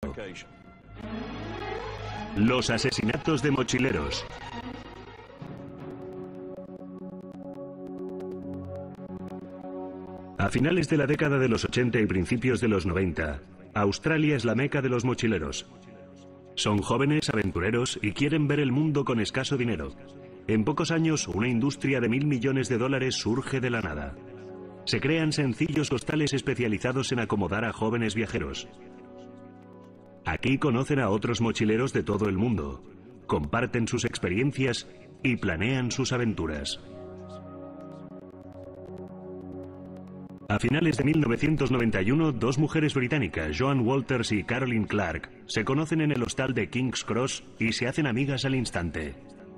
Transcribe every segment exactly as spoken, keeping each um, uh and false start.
Los asesinatos de mochileros. A finales de la década de los ochenta y principios de los noventa, Australia es la meca de los mochileros. Son jóvenes, aventureros y quieren ver el mundo con escaso dinero. En pocos años, una industria de mil millones de dólares surge de la nada. Se crean sencillos hostales especializados en acomodar a jóvenes viajeros. Aquí conocen a otros mochileros de todo el mundo, comparten sus experiencias y planean sus aventuras. A finales de mil novecientos noventa y uno, dos mujeres británicas, Joan Walters y Carolyn Clark, se conocen en el hostal de King's Cross y se hacen amigas al instante.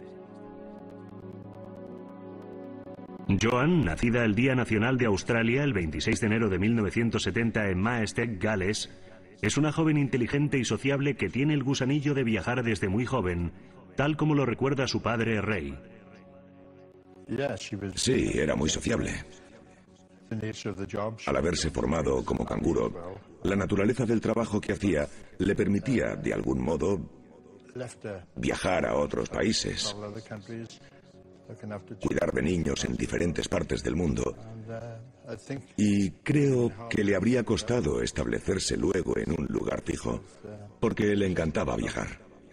Joan, nacida el Día Nacional de Australia el veintiséis de enero de mil novecientos setenta en Maesteg, Gales, es una joven inteligente y sociable que tiene el gusanillo de viajar desde muy joven, tal como lo recuerda su padre Ray. Sí, era muy sociable. Al haberse formado como canguro, la naturaleza del trabajo que hacía le permitía, de algún modo, viajar a otros países, cuidar de niños en diferentes partes del mundo. Y creo que le habría costado establecerse luego en un lugar fijo, porque le encantaba viajar.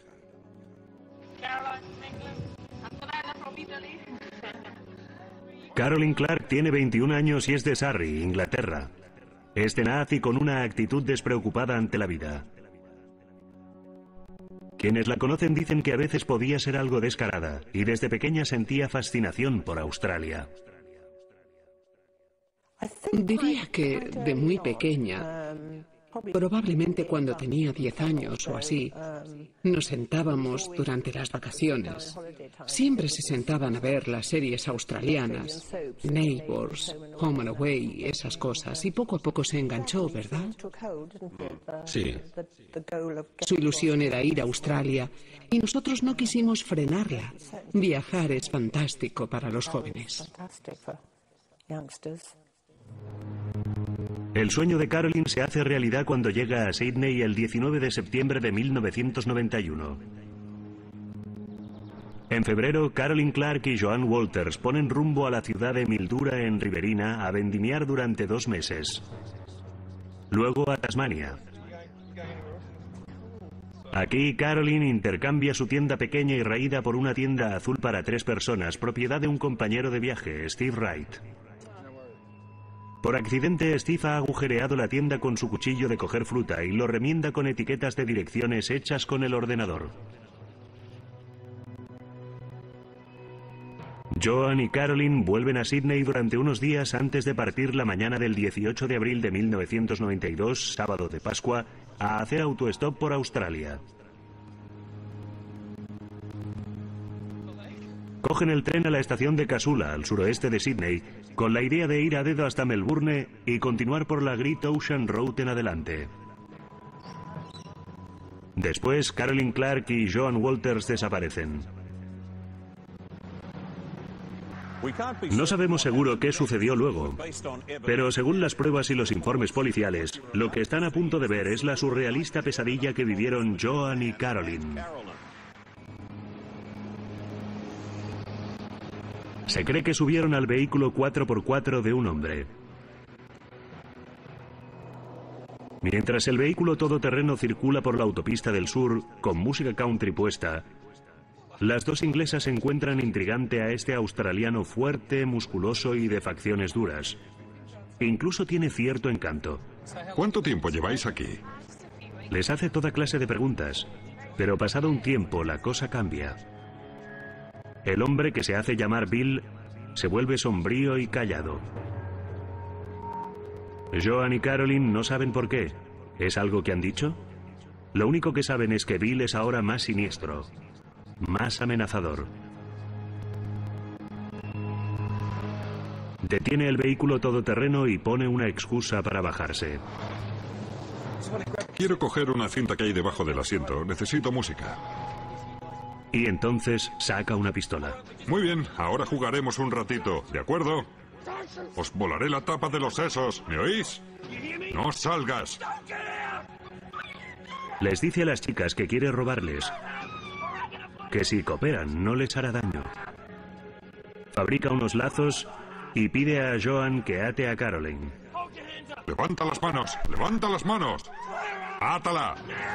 Carolyn Clark tiene veintiún años y es de Surrey, Inglaterra. Es tenaz y con una actitud despreocupada ante la vida. Quienes la conocen dicen que a veces podía ser algo descarada y desde pequeña sentía fascinación por Australia. Diría que de muy pequeña, probablemente cuando tenía diez años o así, nos sentábamos durante las vacaciones. Siempre se sentaban a ver las series australianas, Neighbours, Home and Away, esas cosas, y poco a poco se enganchó, ¿verdad? Sí. Su ilusión era ir a Australia y nosotros no quisimos frenarla. Viajar es fantástico para los jóvenes. El sueño de Carolyn se hace realidad cuando llega a Sydney el diecinueve de septiembre de mil novecientos noventa y uno. En febrero, Carolyn Clark y Joan Walters ponen rumbo a la ciudad de Mildura en Riverina a vendimiar durante dos meses. Luego a Tasmania. Aquí, Carolyn intercambia su tienda pequeña y raída por una tienda azul para tres personas, propiedad de un compañero de viaje, Steve Wright. Por accidente, Steve ha agujereado la tienda con su cuchillo de coger fruta y lo remienda con etiquetas de direcciones hechas con el ordenador. Joan y Carolyn vuelven a Sydney durante unos días antes de partir la mañana del dieciocho de abril de mil novecientos noventa y dos, sábado de Pascua, a hacer autostop por Australia. Cogen el tren a la estación de Casula, al suroeste de Sydney, con la idea de ir a dedo hasta Melbourne y continuar por la Great Ocean Road en adelante. Después, Carolyn Clark y Joan Walters desaparecen. No sabemos seguro qué sucedió luego, pero según las pruebas y los informes policiales, lo que están a punto de ver es la surrealista pesadilla que vivieron Joan y Carolyn. Se cree que subieron al vehículo cuatro por cuatro de un hombre. Mientras el vehículo todoterreno circula por la autopista del sur, con música country puesta, las dos inglesas encuentran intrigante a este australiano fuerte, musculoso y de facciones duras. Incluso tiene cierto encanto. ¿Cuánto tiempo lleváis aquí? Les hace toda clase de preguntas, pero pasado un tiempo la cosa cambia. El hombre, que se hace llamar Bill, se vuelve sombrío y callado. Joan y Carolyn no saben por qué. ¿Es algo que han dicho? Lo único que saben es que Bill es ahora más siniestro, más amenazador. Detiene el vehículo todoterreno y pone una excusa para bajarse. Quiero coger una cinta que hay debajo del asiento. Necesito música. Y entonces saca una pistola. Muy bien, ahora jugaremos un ratito, ¿de acuerdo? Os volaré la tapa de los sesos, ¿me oís? ¡No salgas! Les dice a las chicas que quiere robarles, que si cooperan no les hará daño. Fabrica unos lazos y pide a Joan que ate a Caroline. ¡Levanta las manos! ¡Levanta las manos! ¡Átala!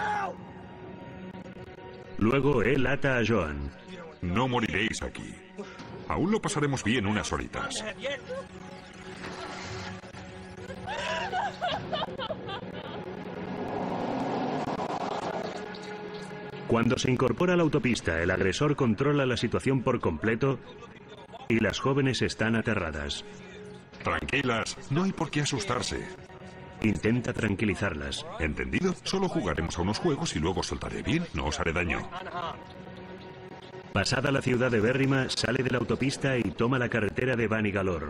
Luego él ata a Joan. No moriréis aquí. Aún lo pasaremos bien unas horitas. Cuando se incorpora a la autopista, el agresor controla la situación por completo y las jóvenes están aterradas. Tranquilas, no hay por qué asustarse. Intenta tranquilizarlas. ¿Entendido? Solo jugaremos a unos juegos y luego soltaré. Bien, no os haré daño. Pasada la ciudad de Berrima, sale de la autopista y toma la carretera de Bangalore.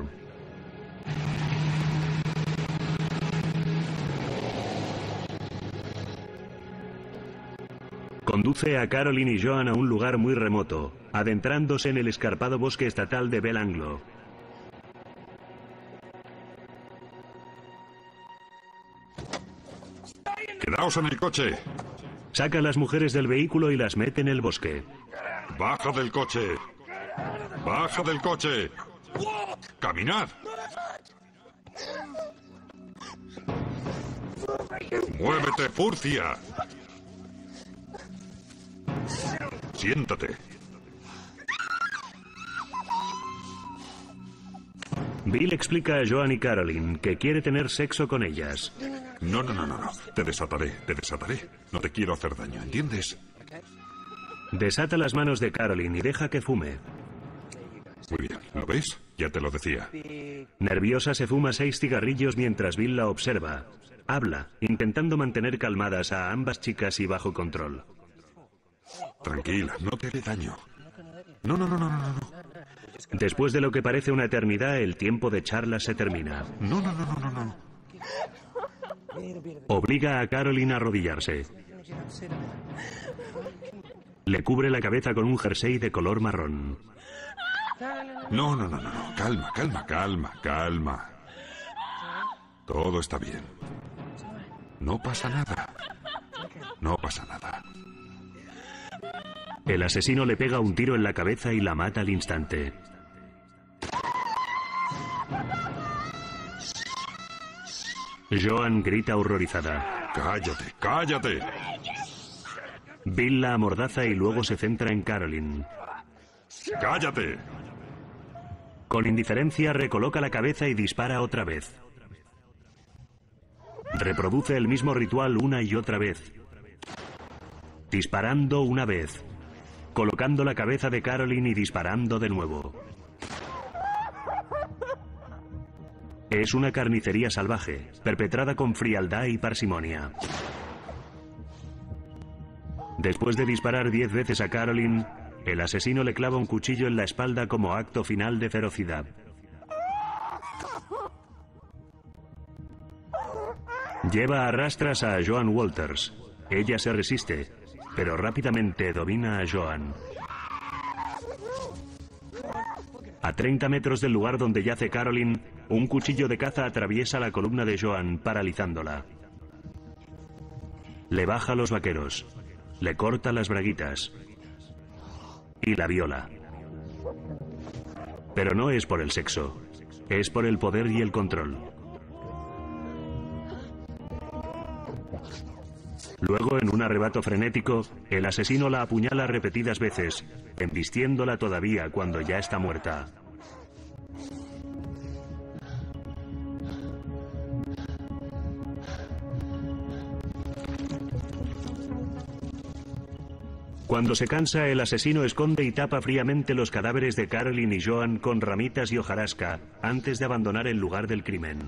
Conduce a Caroline y Joan a un lugar muy remoto, adentrándose en el escarpado bosque estatal de Belanglo. ¡Quedaos en el coche! Saca a las mujeres del vehículo y las mete en el bosque. ¡Baja del coche! ¡Baja del coche! ¡Caminad! ¡Muévete, furcia! Siéntate. Bill explica a Joan y Caroline que quiere tener sexo con ellas. No, no, no, no, no. Te desataré, te desataré. No te quiero hacer daño, ¿entiendes? Desata las manos de Caroline y deja que fume. Muy bien, ¿lo ves? Ya te lo decía. Nerviosa se fuma seis cigarrillos mientras Bill la observa. Habla, intentando mantener calmadas a ambas chicas y bajo control. Tranquila, no te haré daño. No, no, no, no, no, no. Después de lo que parece una eternidad, el tiempo de charla se termina. No, no, no, no, no, no. Obliga a Caroline a arrodillarse. Le cubre la cabeza con un jersey de color marrón. No, no, no, no, no. Calma, calma, calma, calma. Todo está bien. No pasa nada. No pasa nada. El asesino le pega un tiro en la cabeza y la mata al instante. Joan grita horrorizada. ¡Cállate, cállate! Bill la amordaza y luego se centra en Caroline. ¡Cállate! Con indiferencia recoloca la cabeza y dispara otra vez. Reproduce el mismo ritual una y otra vez. Disparando una vez. Colocando la cabeza de Caroline y disparando de nuevo. Es una carnicería salvaje, perpetrada con frialdad y parsimonia. Después de disparar diez veces a Caroline, el asesino le clava un cuchillo en la espalda como acto final de ferocidad. Lleva a rastras a Joan Walters. Ella se resiste, pero rápidamente domina a Joan. A treinta metros del lugar donde yace Caroline, un cuchillo de caza atraviesa la columna de Joan, paralizándola. Le baja los vaqueros, le corta las braguitas y la viola. Pero no es por el sexo, es por el poder y el control. Luego, en un arrebato frenético, el asesino la apuñala repetidas veces, embistiéndola todavía cuando ya está muerta. Cuando se cansa, el asesino esconde y tapa fríamente los cadáveres de Caroline y Joan con ramitas y hojarasca antes de abandonar el lugar del crimen.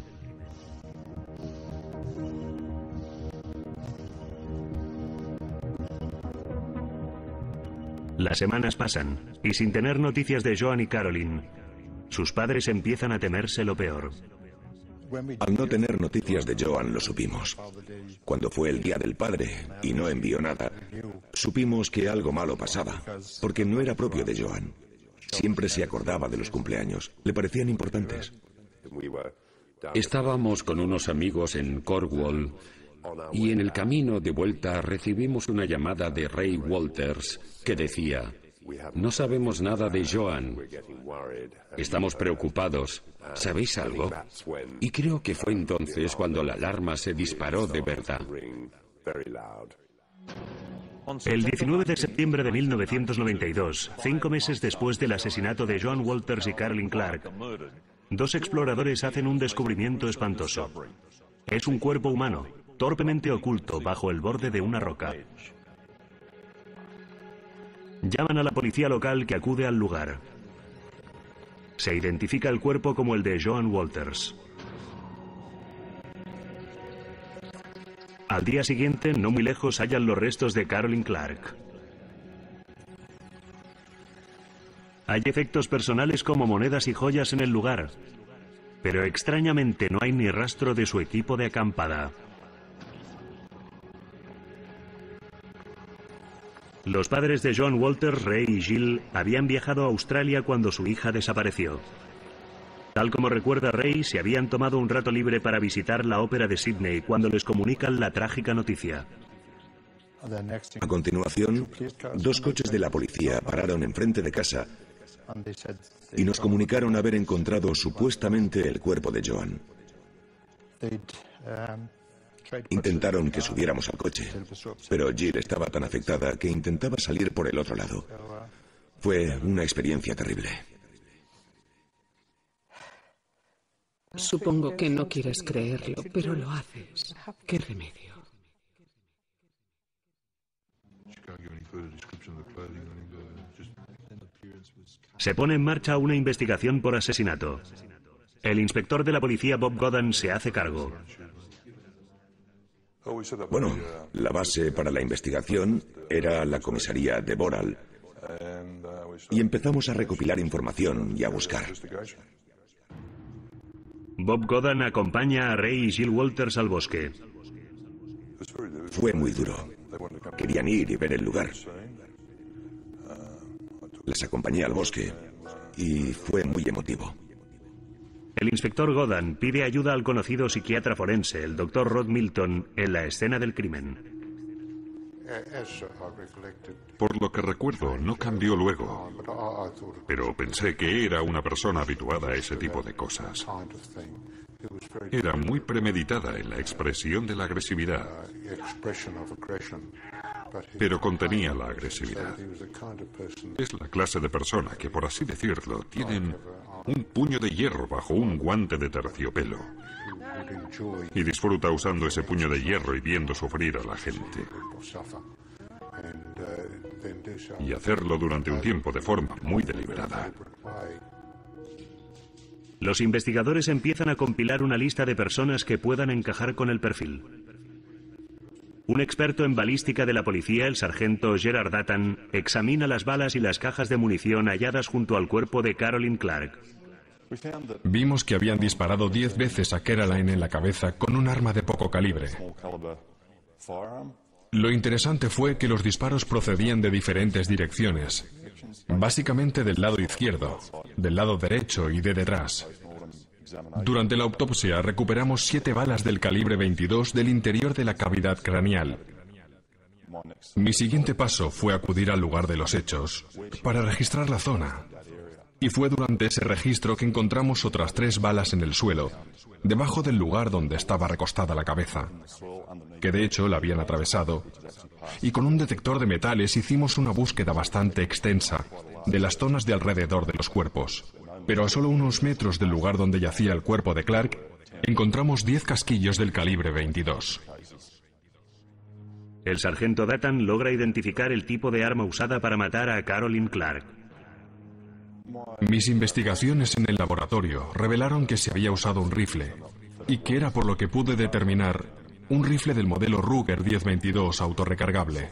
Las semanas pasan, y sin tener noticias de Joan y Caroline, sus padres empiezan a temerse lo peor. Al no tener noticias de Joan lo supimos. Cuando fue el Día del Padre y no envió nada, supimos que algo malo pasaba, porque no era propio de Joan. Siempre se acordaba de los cumpleaños, le parecían importantes. Estábamos con unos amigos en Cornwall y en el camino de vuelta recibimos una llamada de Ray Walters que decía: no sabemos nada de Joan. Estamos preocupados. ¿Sabéis algo? Y creo que fue entonces cuando la alarma se disparó de verdad. El diecinueve de septiembre de mil novecientos noventa y dos, cinco meses después del asesinato de Joan Walters y Carolyn Clark, dos exploradores hacen un descubrimiento espantoso. Es un cuerpo humano, torpemente oculto bajo el borde de una roca. Llaman a la policía local, que acude al lugar. Se identifica el cuerpo como el de Joan Walters. Al día siguiente, no muy lejos, hallan los restos de Carolyn Clark. Hay efectos personales como monedas y joyas en el lugar, pero extrañamente no hay ni rastro de su equipo de acampada. Los padres de Joan Walters, Ray y Jill, habían viajado a Australia cuando su hija desapareció. Tal como recuerda Ray, se habían tomado un rato libre para visitar la ópera de Sydney cuando les comunican la trágica noticia. A continuación, dos coches de la policía pararon enfrente de casa y nos comunicaron haber encontrado supuestamente el cuerpo de Joan. Intentaron que subiéramos al coche, pero Jill estaba tan afectada que intentaba salir por el otro lado. Fue una experiencia terrible. Supongo que no quieres creerlo, pero lo haces. ¿Qué remedio? Se pone en marcha una investigación por asesinato. El inspector de la policía, Bob Godan, se hace cargo. Bueno, la base para la investigación era la comisaría de Boral. Y empezamos a recopilar información y a buscar. Bob Godan acompaña a Ray y Jill Walters al bosque. Fue muy duro. Querían ir y ver el lugar. Les acompañé al bosque y fue muy emotivo. El inspector Godan pide ayuda al conocido psiquiatra forense, el doctor Rod Milton, en la escena del crimen. Por lo que recuerdo, no cambió luego, pero pensé que era una persona habituada a ese tipo de cosas. Era muy premeditada en la expresión de la agresividad, pero contenía la agresividad. Es la clase de persona que, por así decirlo, tienen un puño de hierro bajo un guante de terciopelo y disfruta usando ese puño de hierro y viendo sufrir a la gente. Y hacerlo durante un tiempo de forma muy deliberada. Los investigadores empiezan a compilar una lista de personas que puedan encajar con el perfil. Un experto en balística de la policía, el sargento Gerard Dutton, examina las balas y las cajas de munición halladas junto al cuerpo de Carolyn Clark. Vimos que habían disparado diez veces a Caroline en la cabeza con un arma de poco calibre. Lo interesante fue que los disparos procedían de diferentes direcciones, básicamente del lado izquierdo, del lado derecho y de detrás. Durante la autopsia recuperamos siete balas del calibre veintidós del interior de la cavidad craneal. Mi siguiente paso fue acudir al lugar de los hechos para registrar la zona. Y fue durante ese registro que encontramos otras tres balas en el suelo, debajo del lugar donde estaba recostada la cabeza, que de hecho la habían atravesado, y con un detector de metales hicimos una búsqueda bastante extensa de las zonas de alrededor de los cuerpos. Pero a solo unos metros del lugar donde yacía el cuerpo de Clark, encontramos diez casquillos del calibre veintidós. El sargento Dutton logra identificar el tipo de arma usada para matar a Carolyn Clark. Mis investigaciones en el laboratorio revelaron que se había usado un rifle, y que era, por lo que pude determinar, un rifle del modelo Ruger diez veintidós autorrecargable.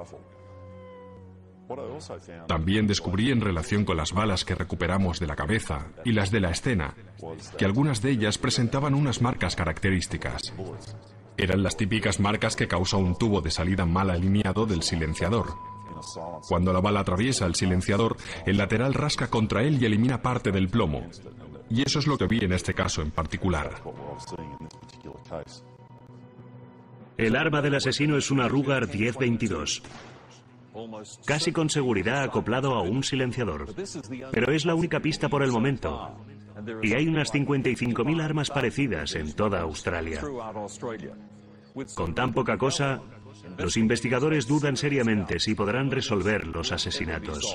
También descubrí, en relación con las balas que recuperamos de la cabeza y las de la escena, que algunas de ellas presentaban unas marcas características. Eran las típicas marcas que causa un tubo de salida mal alineado del silenciador. Cuando la bala atraviesa el silenciador, el lateral rasca contra él y elimina parte del plomo. Y eso es lo que vi en este caso en particular. El arma del asesino es una Ruger diez veintidós, casi con seguridad acoplado a un silenciador. Pero es la única pista por el momento. Y hay unas cincuenta y cinco mil armas parecidas en toda Australia. Con tan poca cosa, los investigadores dudan seriamente si podrán resolver los asesinatos.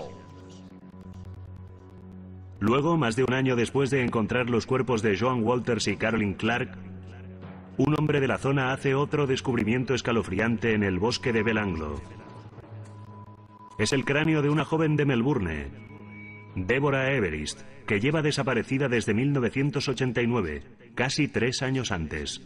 Luego, más de un año después de encontrar los cuerpos de Joan Walters y Carolyn Clark, un hombre de la zona hace otro descubrimiento escalofriante en el bosque de Belanglo. Es el cráneo de una joven de Melbourne, Deborah Everest, que lleva desaparecida desde mil novecientos ochenta y nueve, casi tres años antes.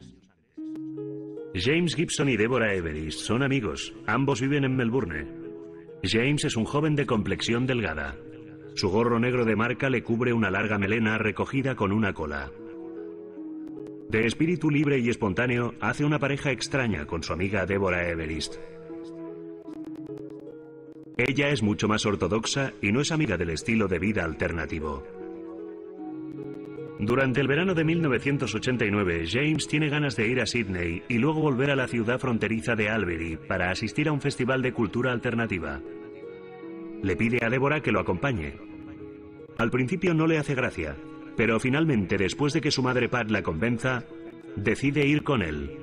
James Gibson y Deborah Everest son amigos, ambos viven en Melbourne. James es un joven de complexión delgada. Su gorro negro de marca le cubre una larga melena recogida con una cola. De espíritu libre y espontáneo, hace una pareja extraña con su amiga Deborah Everest. Ella es mucho más ortodoxa y no es amiga del estilo de vida alternativo. Durante el verano de mil novecientos ochenta y nueve, James tiene ganas de ir a Sydney y luego volver a la ciudad fronteriza de Albury para asistir a un festival de cultura alternativa. Le pide a Deborah que lo acompañe. Al principio no le hace gracia, pero finalmente, después de que su madre Pat la convenza, decide ir con él.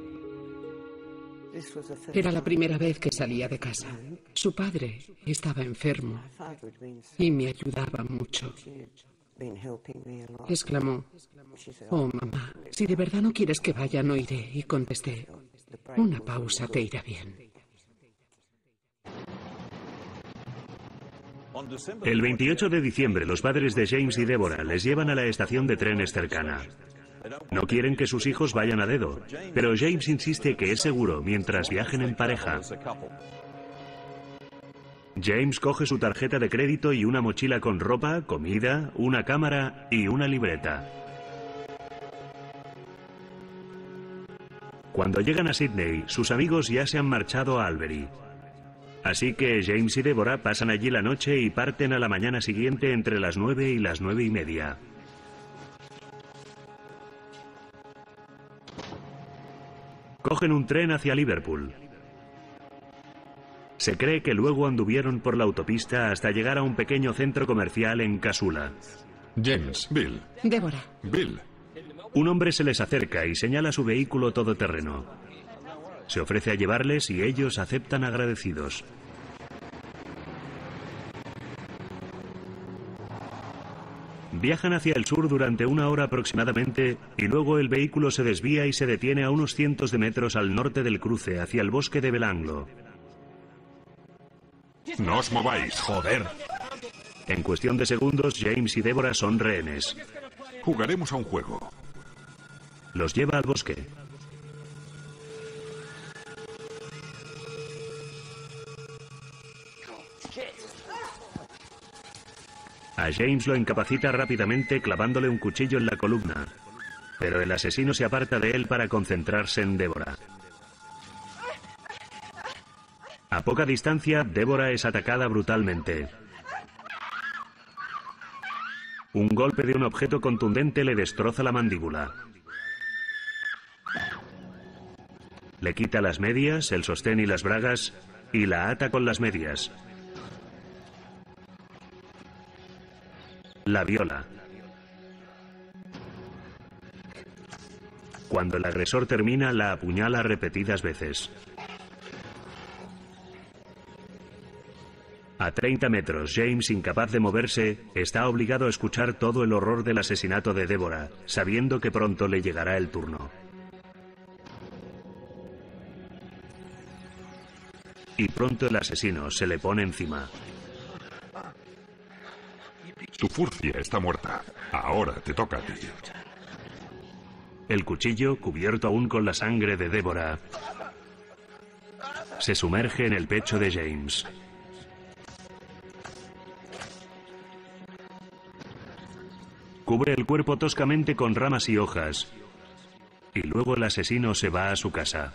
Era la primera vez que salía de casa. Su padre estaba enfermo y me ayudaba mucho. Exclamó: «Oh, mamá, si de verdad no quieres que vaya, no iré». Y contesté: «Una pausa te irá bien». El veintiocho de diciembre, los padres de James y Deborah les llevan a la estación de trenes cercana. No quieren que sus hijos vayan a dedo, pero James insiste que es seguro mientras viajen en pareja. James coge su tarjeta de crédito y una mochila con ropa, comida, una cámara y una libreta. Cuando llegan a Sydney, sus amigos ya se han marchado a Albury. Así que James y Deborah pasan allí la noche y parten a la mañana siguiente entre las nueve y las nueve y media. Cogen un tren hacia Liverpool. Se cree que luego anduvieron por la autopista hasta llegar a un pequeño centro comercial en Casula. James. Bill. Deborah. Bill. Un hombre se les acerca y señala su vehículo todoterreno. Se ofrece a llevarles y ellos aceptan agradecidos. Viajan hacia el sur durante una hora aproximadamente y luego el vehículo se desvía y se detiene a unos cientos de metros al norte del cruce, hacia el bosque de Belanglo. No os mováis. Joder. En cuestión de segundos, James y Deborah son rehenes. Jugaremos a un juego. Los lleva al bosque. A James lo incapacita rápidamente clavándole un cuchillo en la columna, pero el asesino se aparta de él para concentrarse en Deborah. A poca distancia, Deborah es atacada brutalmente. Un golpe de un objeto contundente le destroza la mandíbula. Le quita las medias, el sostén y las bragas y la ata con las medias. La viola. Cuando el agresor termina, la apuñala repetidas veces. A treinta metros, James, incapaz de moverse, está obligado a escuchar todo el horror del asesinato de Deborah, sabiendo que pronto le llegará el turno. Y pronto el asesino se le pone encima. Tu furcia está muerta. Ahora te toca a ti. El cuchillo, cubierto aún con la sangre de Deborah, se sumerge en el pecho de James. Cubre el cuerpo toscamente con ramas y hojas, y luego el asesino se va a su casa.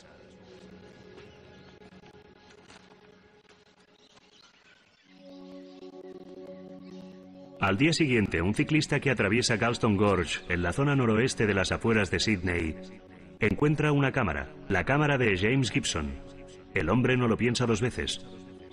Al día siguiente, un ciclista que atraviesa Galston Gorge, en la zona noroeste de las afueras de Sydney, encuentra una cámara, la cámara de James Gibson. El hombre no lo piensa dos veces.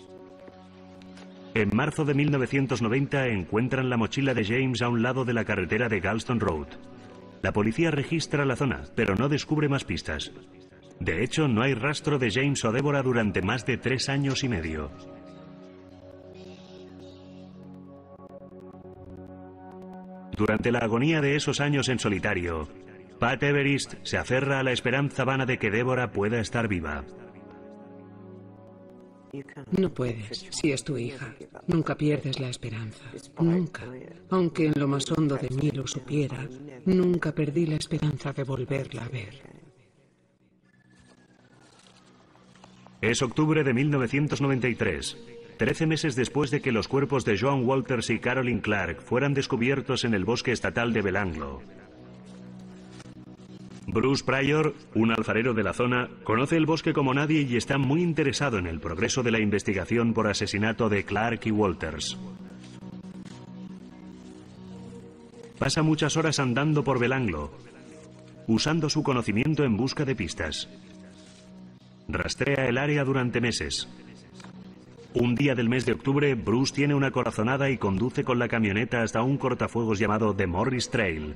En marzo de mil novecientos noventa encuentran la mochila de James a un lado de la carretera de Galston Road. La policía registra la zona, pero no descubre más pistas. De hecho, no hay rastro de James o Deborah durante más de tres años y medio. Durante la agonía de esos años en solitario, Pat Everest se aferra a la esperanza vana de que Deborah pueda estar viva. No puedes, si es tu hija. Nunca pierdes la esperanza. Nunca. Aunque en lo más hondo de mí lo supiera, nunca perdí la esperanza de volverla a ver. Es octubre de mil novecientos noventa y tres, trece meses después de que los cuerpos de Joan Walters y Carolyn Clark fueran descubiertos en el bosque estatal de Belanglo. Bruce Pryor, un alfarero de la zona, conoce el bosque como nadie y está muy interesado en el progreso de la investigación por asesinato de Clark y Walters. Pasa muchas horas andando por Belanglo, usando su conocimiento en busca de pistas. Rastrea el área durante meses. Un día del mes de octubre, Bruce tiene una corazonada y conduce con la camioneta hasta un cortafuegos llamado The Morris Trail.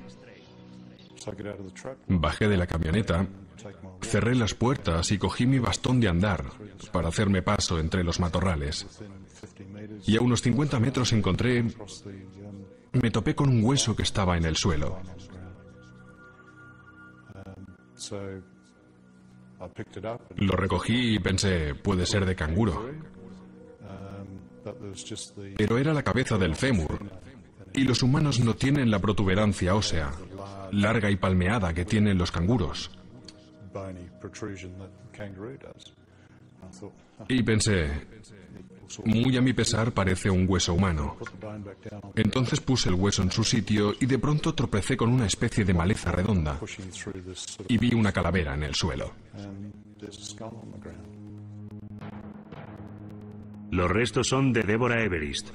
Bajé de la camioneta, cerré las puertas y cogí mi bastón de andar para hacerme paso entre los matorrales. Y a unos cincuenta metros encontré... me topé con un hueso que estaba en el suelo. Lo recogí y pensé, puede ser de canguro. Pero era la cabeza del fémur, y los humanos no tienen la protuberancia ósea larga y palmeada que tienen los canguros. Y pensé, muy a mi pesar parece un hueso humano. Entonces puse el hueso en su sitio y de pronto tropecé con una especie de maleza redonda y vi una calavera en el suelo. Los restos son de Deborah Everest.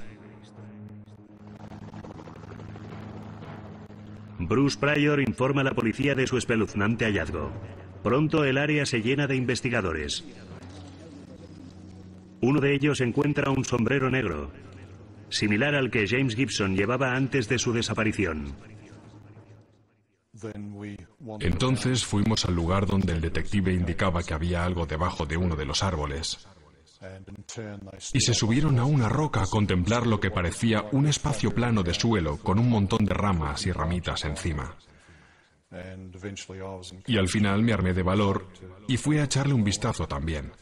Bruce Pryor informa a la policía de su espeluznante hallazgo. Pronto el área se llena de investigadores. Uno de ellos encuentra un sombrero negro, similar al que James Gibson llevaba antes de su desaparición. Entonces fuimos al lugar donde el detective indicaba que había algo debajo de uno de los árboles. Y se subieron a una roca a contemplar lo que parecía un espacio plano de suelo con un montón de ramas y ramitas encima. Y al final me armé de valor y fui a echarle un vistazo también.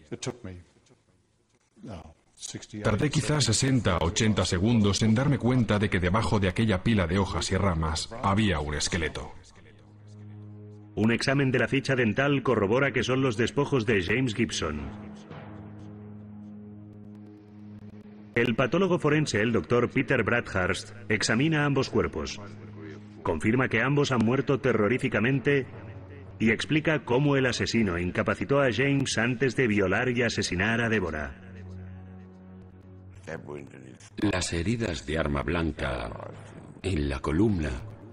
Tardé quizás sesenta o ochenta segundos en darme cuenta de que debajo de aquella pila de hojas y ramas había un esqueleto. Un examen de la ficha dental corrobora que son los despojos de James Gibson. El patólogo forense, el doctor Peter Bradhurst, examina ambos cuerpos. Confirma que ambos han muerto terroríficamente y explica cómo el asesino incapacitó a James antes de violar y asesinar a Deborah. Las heridas de arma blanca en la columna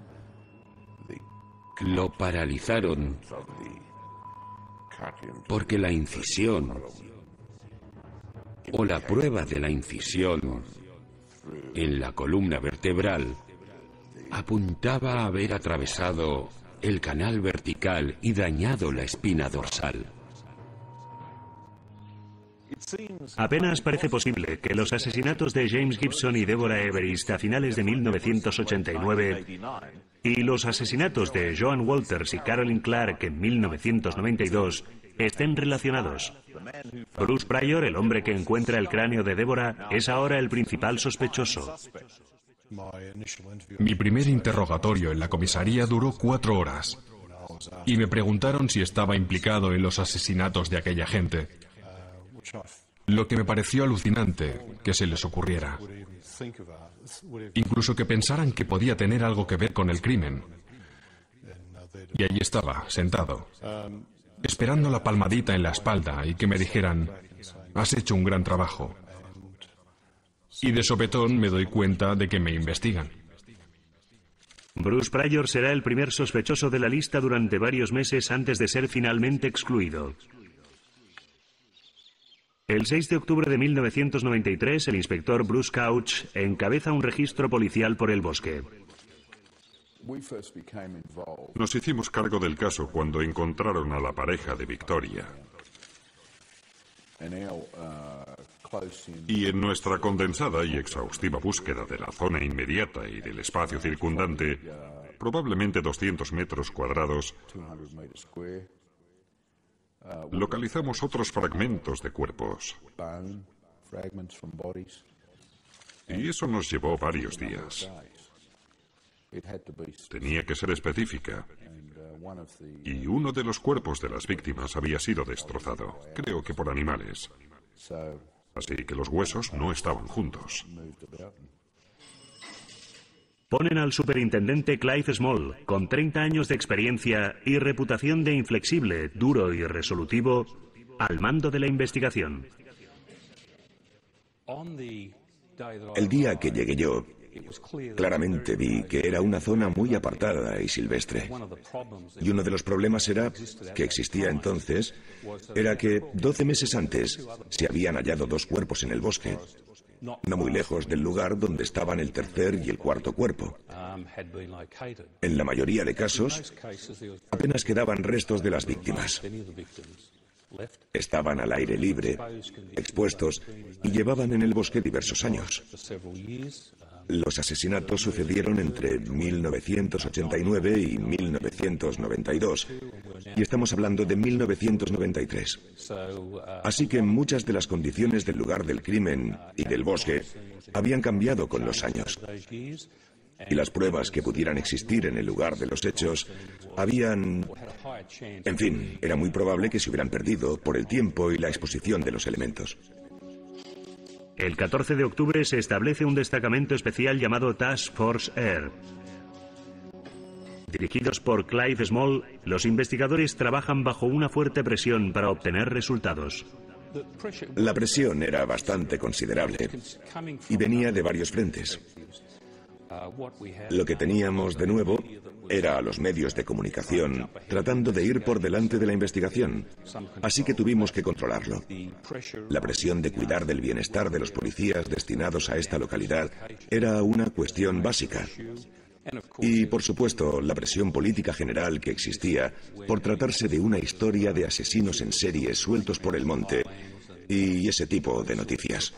lo paralizaron porque la incisión o la prueba de la incisión en la columna vertebral apuntaba a haber atravesado el canal vertical y dañado la espina dorsal. Apenas parece posible que los asesinatos de James Gibson y Deborah Everest a finales de mil novecientos ochenta y nueve y los asesinatos de Joan Walters y Carolyn Clark en mil novecientos noventa y dos estén relacionados. Bruce Pryor, el hombre que encuentra el cráneo de Deborah, es ahora el principal sospechoso. Mi primer interrogatorio en la comisaría duró cuatro horas y me preguntaron si estaba implicado en los asesinatos de aquella gente. Lo que me pareció alucinante que se les ocurriera. Incluso que pensaran que podía tener algo que ver con el crimen. Y allí estaba, sentado, esperando la palmadita en la espalda y que me dijeran, has hecho un gran trabajo. Y de sopetón me doy cuenta de que me investigan. Bruce Pryor será el primer sospechoso de la lista durante varios meses antes de ser finalmente excluido. El seis de octubre de mil novecientos noventa y tres, el inspector Bruce Couch encabeza un registro policial por el bosque. Nos hicimos cargo del caso cuando encontraron a la pareja de Victoria. Y en nuestra condensada y exhaustiva búsqueda de la zona inmediata y del espacio circundante, probablemente doscientos metros cuadrados, localizamos otros fragmentos de cuerpos. Y eso nos llevó varios días. Tenía que ser específica. Y uno de los cuerpos de las víctimas había sido destrozado, creo que por animales. Así que los huesos no estaban juntos. Ponen al superintendente Clive Small, con treinta años de experiencia y reputación de inflexible, duro y resolutivo, al mando de la investigación. El día que llegué yo, claramente vi que era una zona muy apartada y silvestre. Y uno de los problemas era que existía entonces, era que doce meses antes se habían hallado dos cuerpos en el bosque, no muy lejos del lugar donde estaban el tercer y el cuarto cuerpo. En la mayoría de casos, apenas quedaban restos de las víctimas. Estaban al aire libre, expuestos, y llevaban en el bosque diversos años. Los asesinatos sucedieron entre mil novecientos ochenta y nueve y mil novecientos noventa y dos, y estamos hablando de mil novecientos noventa y tres. Así que muchas de las condiciones del lugar del crimen y del bosque habían cambiado con los años. Y las pruebas que pudieran existir en el lugar de los hechos habían... En fin, era muy probable que se hubieran perdido por el tiempo y la exposición de los elementos. El catorce de octubre se establece un destacamento especial llamado Task Force Air. Dirigidos por Clive Small, los investigadores trabajan bajo una fuerte presión para obtener resultados. La presión era bastante considerable y venía de varios frentes. Lo que teníamos de nuevo era a los medios de comunicación tratando de ir por delante de la investigación, así que tuvimos que controlarlo. La presión de cuidar del bienestar de los policías destinados a esta localidad era una cuestión básica. Y, por supuesto, la presión política general que existía por tratarse de una historia de asesinos en serie sueltos por el monte y ese tipo de noticias.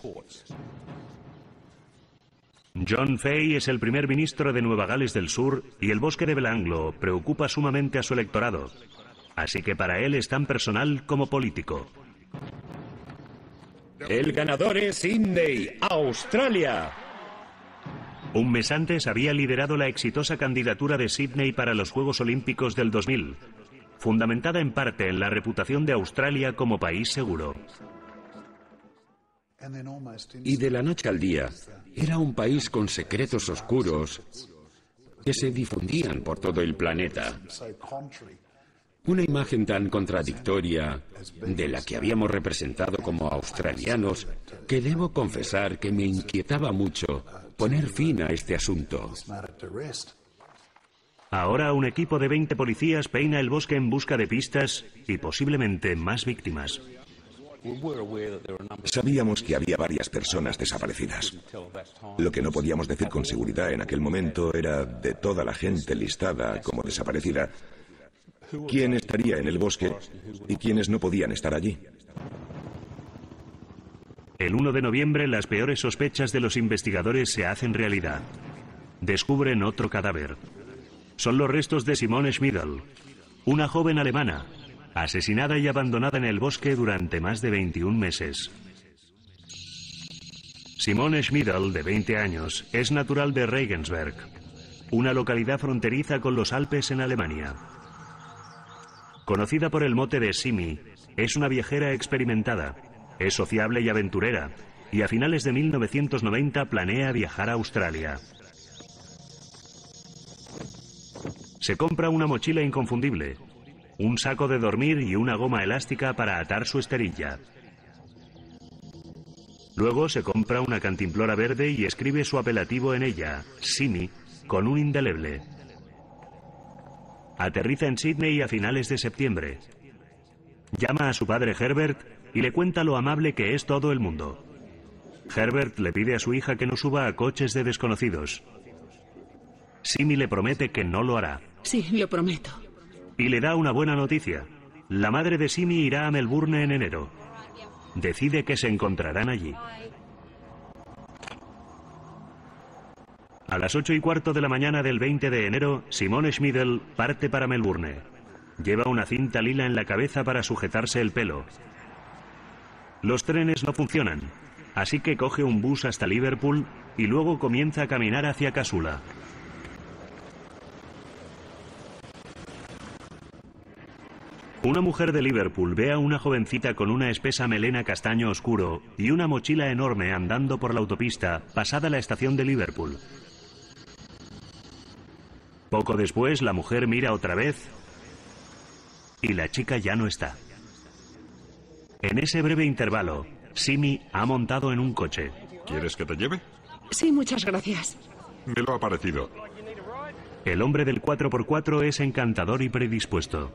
John Fay es el primer ministro de Nueva Gales del Sur y el bosque de Belanglo preocupa sumamente a su electorado. Así que para él es tan personal como político. El ganador es Sydney, Australia. Un mes antes había liderado la exitosa candidatura de Sydney para los Juegos Olímpicos del dos mil, fundamentada en parte en la reputación de Australia como país seguro. Y de la noche al día, era un país con secretos oscuros que se difundían por todo el planeta. Una imagen tan contradictoria de la que habíamos representado como australianos que debo confesar que me inquietaba mucho poner fin a este asunto. Ahora un equipo de veinte policías peina el bosque en busca de pistas y posiblemente más víctimas. Sabíamos que había varias personas desaparecidas. Lo que no podíamos decir con seguridad en aquel momento era, de toda la gente listada como desaparecida, quién estaría en el bosque y quiénes no podían estar allí. El uno de noviembre, las peores sospechas de los investigadores se hacen realidad. Descubren otro cadáver. Son los restos de Simone Schmidl, una joven alemana, asesinada y abandonada en el bosque durante más de veintiún meses. Simone Schmidl, de veinte años, es natural de Regensberg, una localidad fronteriza con los Alpes en Alemania. Conocida por el mote de Simi, es una viajera experimentada, es sociable y aventurera, y a finales de mil novecientos noventa planea viajar a Australia. Se compra una mochila inconfundible, un saco de dormir y una goma elástica para atar su esterilla. Luego se compra una cantimplora verde y escribe su apelativo en ella, Simi, con un indeleble. Aterriza en Sídney a finales de septiembre. Llama a su padre Herbert y le cuenta lo amable que es todo el mundo. Herbert le pide a su hija que no suba a coches de desconocidos. Simi le promete que no lo hará. Sí, lo prometo. Y le da una buena noticia. La madre de Simi irá a Melbourne en enero. Decide que se encontrarán allí. A las ocho y cuarto de la mañana del veinte de enero, Simone Schmidl parte para Melbourne. Lleva una cinta lila en la cabeza para sujetarse el pelo. Los trenes no funcionan, así que coge un bus hasta Liverpool y luego comienza a caminar hacia Casula. Una mujer de Liverpool ve a una jovencita con una espesa melena castaño oscuro y una mochila enorme andando por la autopista pasada la estación de Liverpool. Poco después, la mujer mira otra vez y la chica ya no está. En ese breve intervalo, Simi ha montado en un coche. ¿Quieres que te lleve? Sí, muchas gracias. Me lo ha parecido. El hombre del cuatro por cuatro es encantador y predispuesto.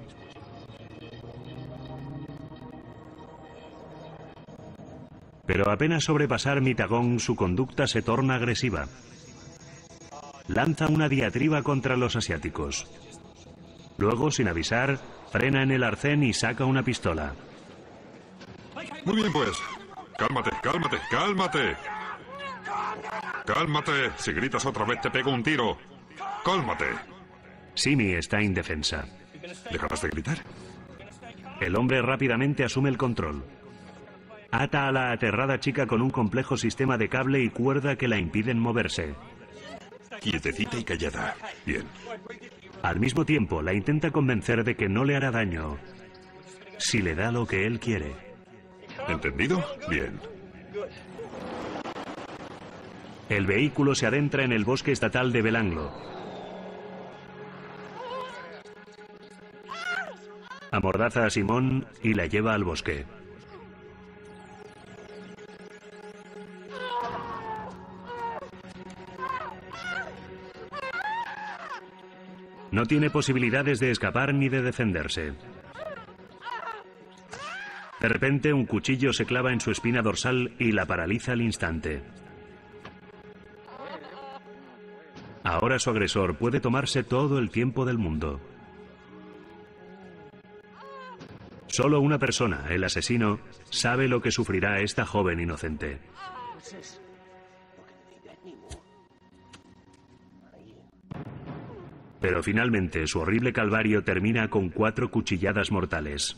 Pero apenas sobrepasar Mittagong, su conducta se torna agresiva. Lanza una diatriba contra los asiáticos. Luego, sin avisar, frena en el arcén y saca una pistola. Muy bien, pues. Cálmate, cálmate, cálmate. Cálmate. Si gritas otra vez te pego un tiro. Cálmate. Simi está indefensa. ¿Dejarás de gritar? El hombre rápidamente asume el control. Ata a la aterrada chica con un complejo sistema de cable y cuerda que la impiden moverse. Quietecita y callada. Bien. Al mismo tiempo, la intenta convencer de que no le hará daño si le da lo que él quiere. ¿Entendido? Bien. El vehículo se adentra en el bosque estatal de Belanglo. Amordaza a Simone y la lleva al bosque. No tiene posibilidades de escapar ni de defenderse. De repente, un cuchillo se clava en su espina dorsal y la paraliza al instante. Ahora su agresor puede tomarse todo el tiempo del mundo. Solo una persona, el asesino, sabe lo que sufrirá esta joven inocente. Pero finalmente su horrible calvario termina con cuatro cuchilladas mortales.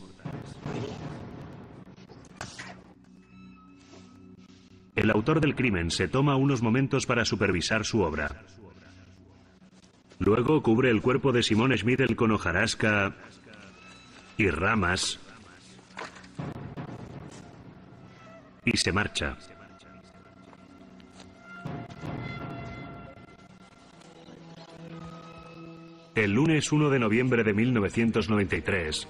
El autor del crimen se toma unos momentos para supervisar su obra. Luego cubre el cuerpo de Simone Schmidl con hojarasca y ramas y se marcha. El lunes uno de noviembre de mil novecientos noventa y tres,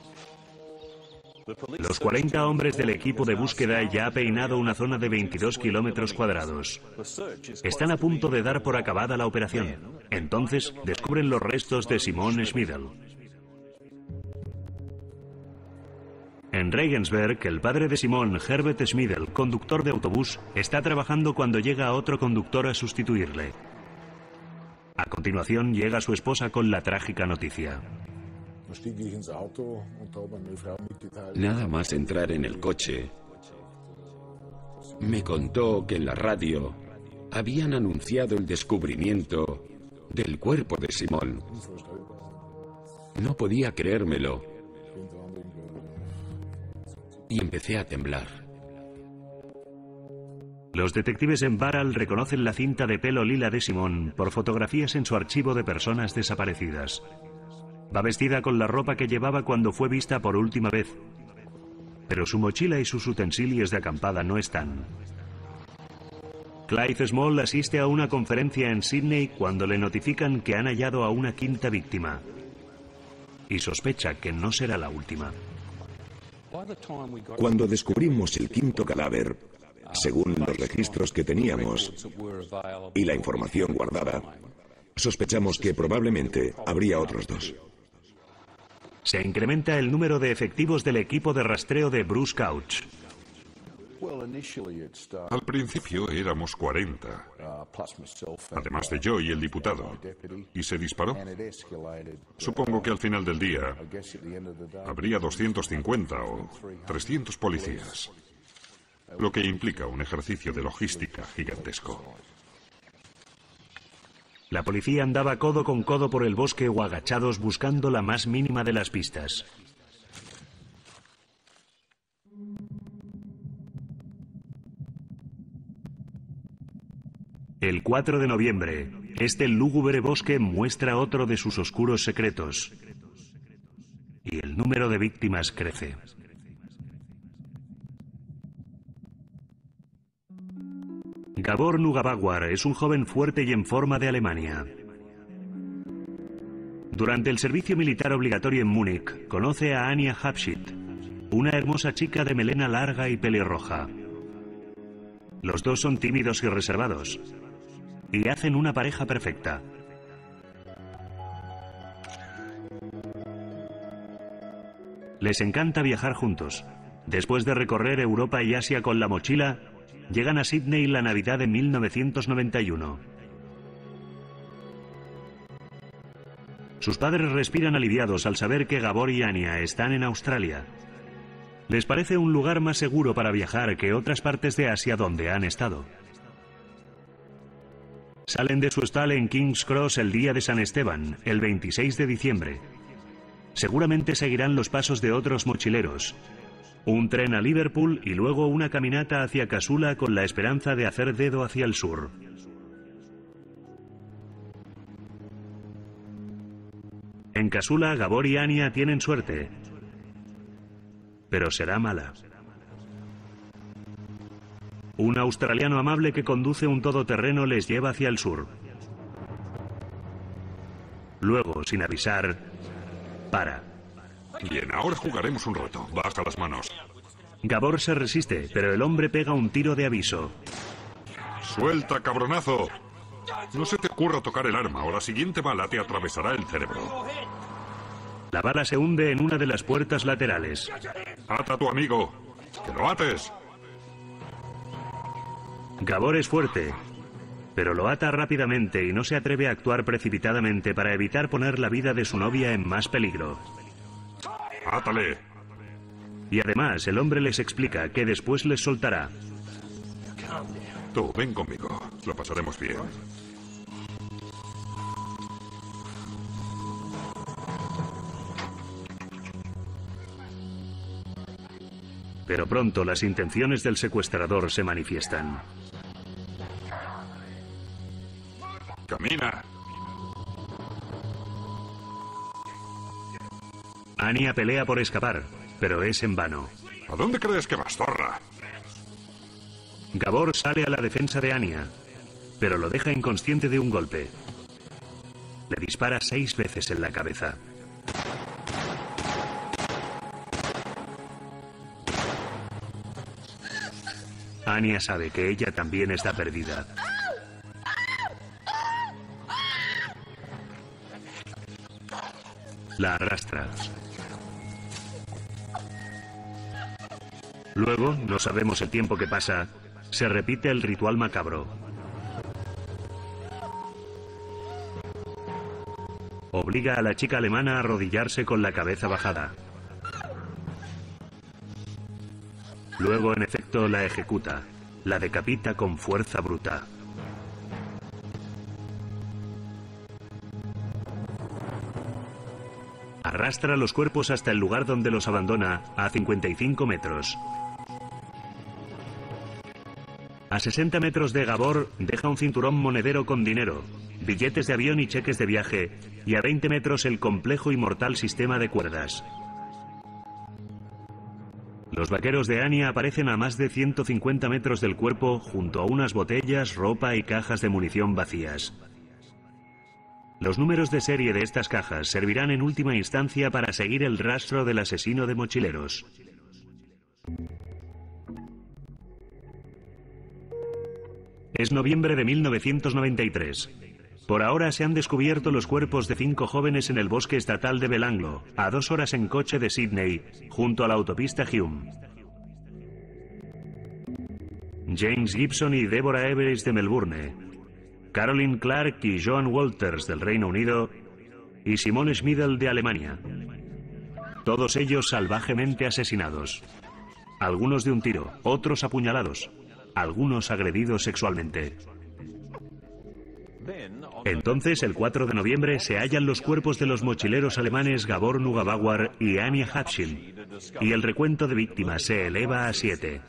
los cuarenta hombres del equipo de búsqueda ya han peinado una zona de veintidós kilómetros cuadrados. Están a punto de dar por acabada la operación. Entonces descubren los restos de Simone Schmidl. En Regensburg, el padre de Simone, Herbert Schmidl, conductor de autobús, está trabajando cuando llega otro conductor a sustituirle. A continuación llega su esposa con la trágica noticia. Nada más entrar en el coche, me contó que en la radio habían anunciado el descubrimiento del cuerpo de Simone. No podía creérmelo y empecé a temblar. Los detectives en Baral reconocen la cinta de pelo lila de Simone por fotografías en su archivo de personas desaparecidas. Va vestida con la ropa que llevaba cuando fue vista por última vez, pero su mochila y sus utensilios de acampada no están. Clive Small asiste a una conferencia en Sídney cuando le notifican que han hallado a una quinta víctima y sospecha que no será la última. Cuando descubrimos el quinto cadáver, según los registros que teníamos y la información guardada, sospechamos que probablemente habría otros dos. Se incrementa el número de efectivos del equipo de rastreo de Bruce Couch. Al principio éramos cuarenta, además de yo y el diputado, y se disparó. Supongo que al final del día habría doscientos cincuenta o trescientos policías, lo que implica un ejercicio de logística gigantesco. La policía andaba codo con codo por el bosque o agachados buscando la más mínima de las pistas. El cuatro de noviembre, este lúgubre bosque muestra otro de sus oscuros secretos. Y el número de víctimas crece. Gabor Nugabawar es un joven fuerte y en forma de Alemania. Durante el servicio militar obligatorio en Múnich, conoce a Anya Habschit, una hermosa chica de melena larga y pelirroja. Los dos son tímidos y reservados, y hacen una pareja perfecta. Les encanta viajar juntos. Después de recorrer Europa y Asia con la mochila, llegan a Sydney la Navidad de mil novecientos noventa y uno. Sus padres respiran aliviados al saber que Gabor y Anya están en Australia. Les parece un lugar más seguro para viajar que otras partes de Asia donde han estado. Salen de su hostal en King's Cross el día de San Esteban, el veintiséis de diciembre. Seguramente seguirán los pasos de otros mochileros. Un tren a Liverpool y luego una caminata hacia Casula con la esperanza de hacer dedo hacia el sur. En Casula, Gabor y Anya tienen suerte, pero será mala. Un australiano amable que conduce un todoterreno les lleva hacia el sur. Luego, sin avisar, para. Bien, ahora jugaremos un rato. Baja las manos. Gabor se resiste, pero el hombre pega un tiro de aviso. ¡Suelta, cabronazo! No se te ocurra tocar el arma o la siguiente bala te atravesará el cerebro. La bala se hunde en una de las puertas laterales. ¡Ata a tu amigo! ¡Que lo ates! Gabor es fuerte, pero lo ata rápidamente y no se atreve a actuar precipitadamente para evitar poner la vida de su novia en más peligro. ¡Átale! Y además, el hombre les explica que después les soltará. Tú, ven conmigo. Lo pasaremos bien. Pero pronto las intenciones del secuestrador se manifiestan. ¡Camina! Anya pelea por escapar, pero es en vano. ¿A dónde crees que vas, zorra? Gabor sale a la defensa de Anya, pero lo deja inconsciente de un golpe. Le dispara seis veces en la cabeza. Anya sabe que ella también está perdida. La arrastra. Luego, no sabemos el tiempo que pasa, se repite el ritual macabro. Obliga a la chica alemana a arrodillarse con la cabeza bajada. Luego, en efecto, la ejecuta. La decapita con fuerza bruta. Arrastra los cuerpos hasta el lugar donde los abandona, a cincuenta y cinco metros. A sesenta metros de Gabor deja un cinturón monedero con dinero, billetes de avión y cheques de viaje, y a veinte metros el complejo y mortal sistema de cuerdas. Los vaqueros de Anya aparecen a más de ciento cincuenta metros del cuerpo junto a unas botellas, ropa y cajas de munición vacías. Los números de serie de estas cajas servirán en última instancia para seguir el rastro del asesino de mochileros. Es noviembre de mil novecientos noventa y tres. Por ahora se han descubierto los cuerpos de cinco jóvenes en el bosque estatal de Belanglo, a dos horas en coche de Sydney, junto a la autopista Hume. James Gibson y Deborah Everest de Melbourne, Caroline Clark y Joan Walters del Reino Unido y Simone Schmidl de Alemania. Todos ellos salvajemente asesinados. Algunos de un tiro, otros apuñalados, algunos agredidos sexualmente. Entonces, el cuatro de noviembre, se hallan los cuerpos de los mochileros alemanes Gabor Nugabaguar y Anja Hatfield, y el recuento de víctimas se eleva a siete.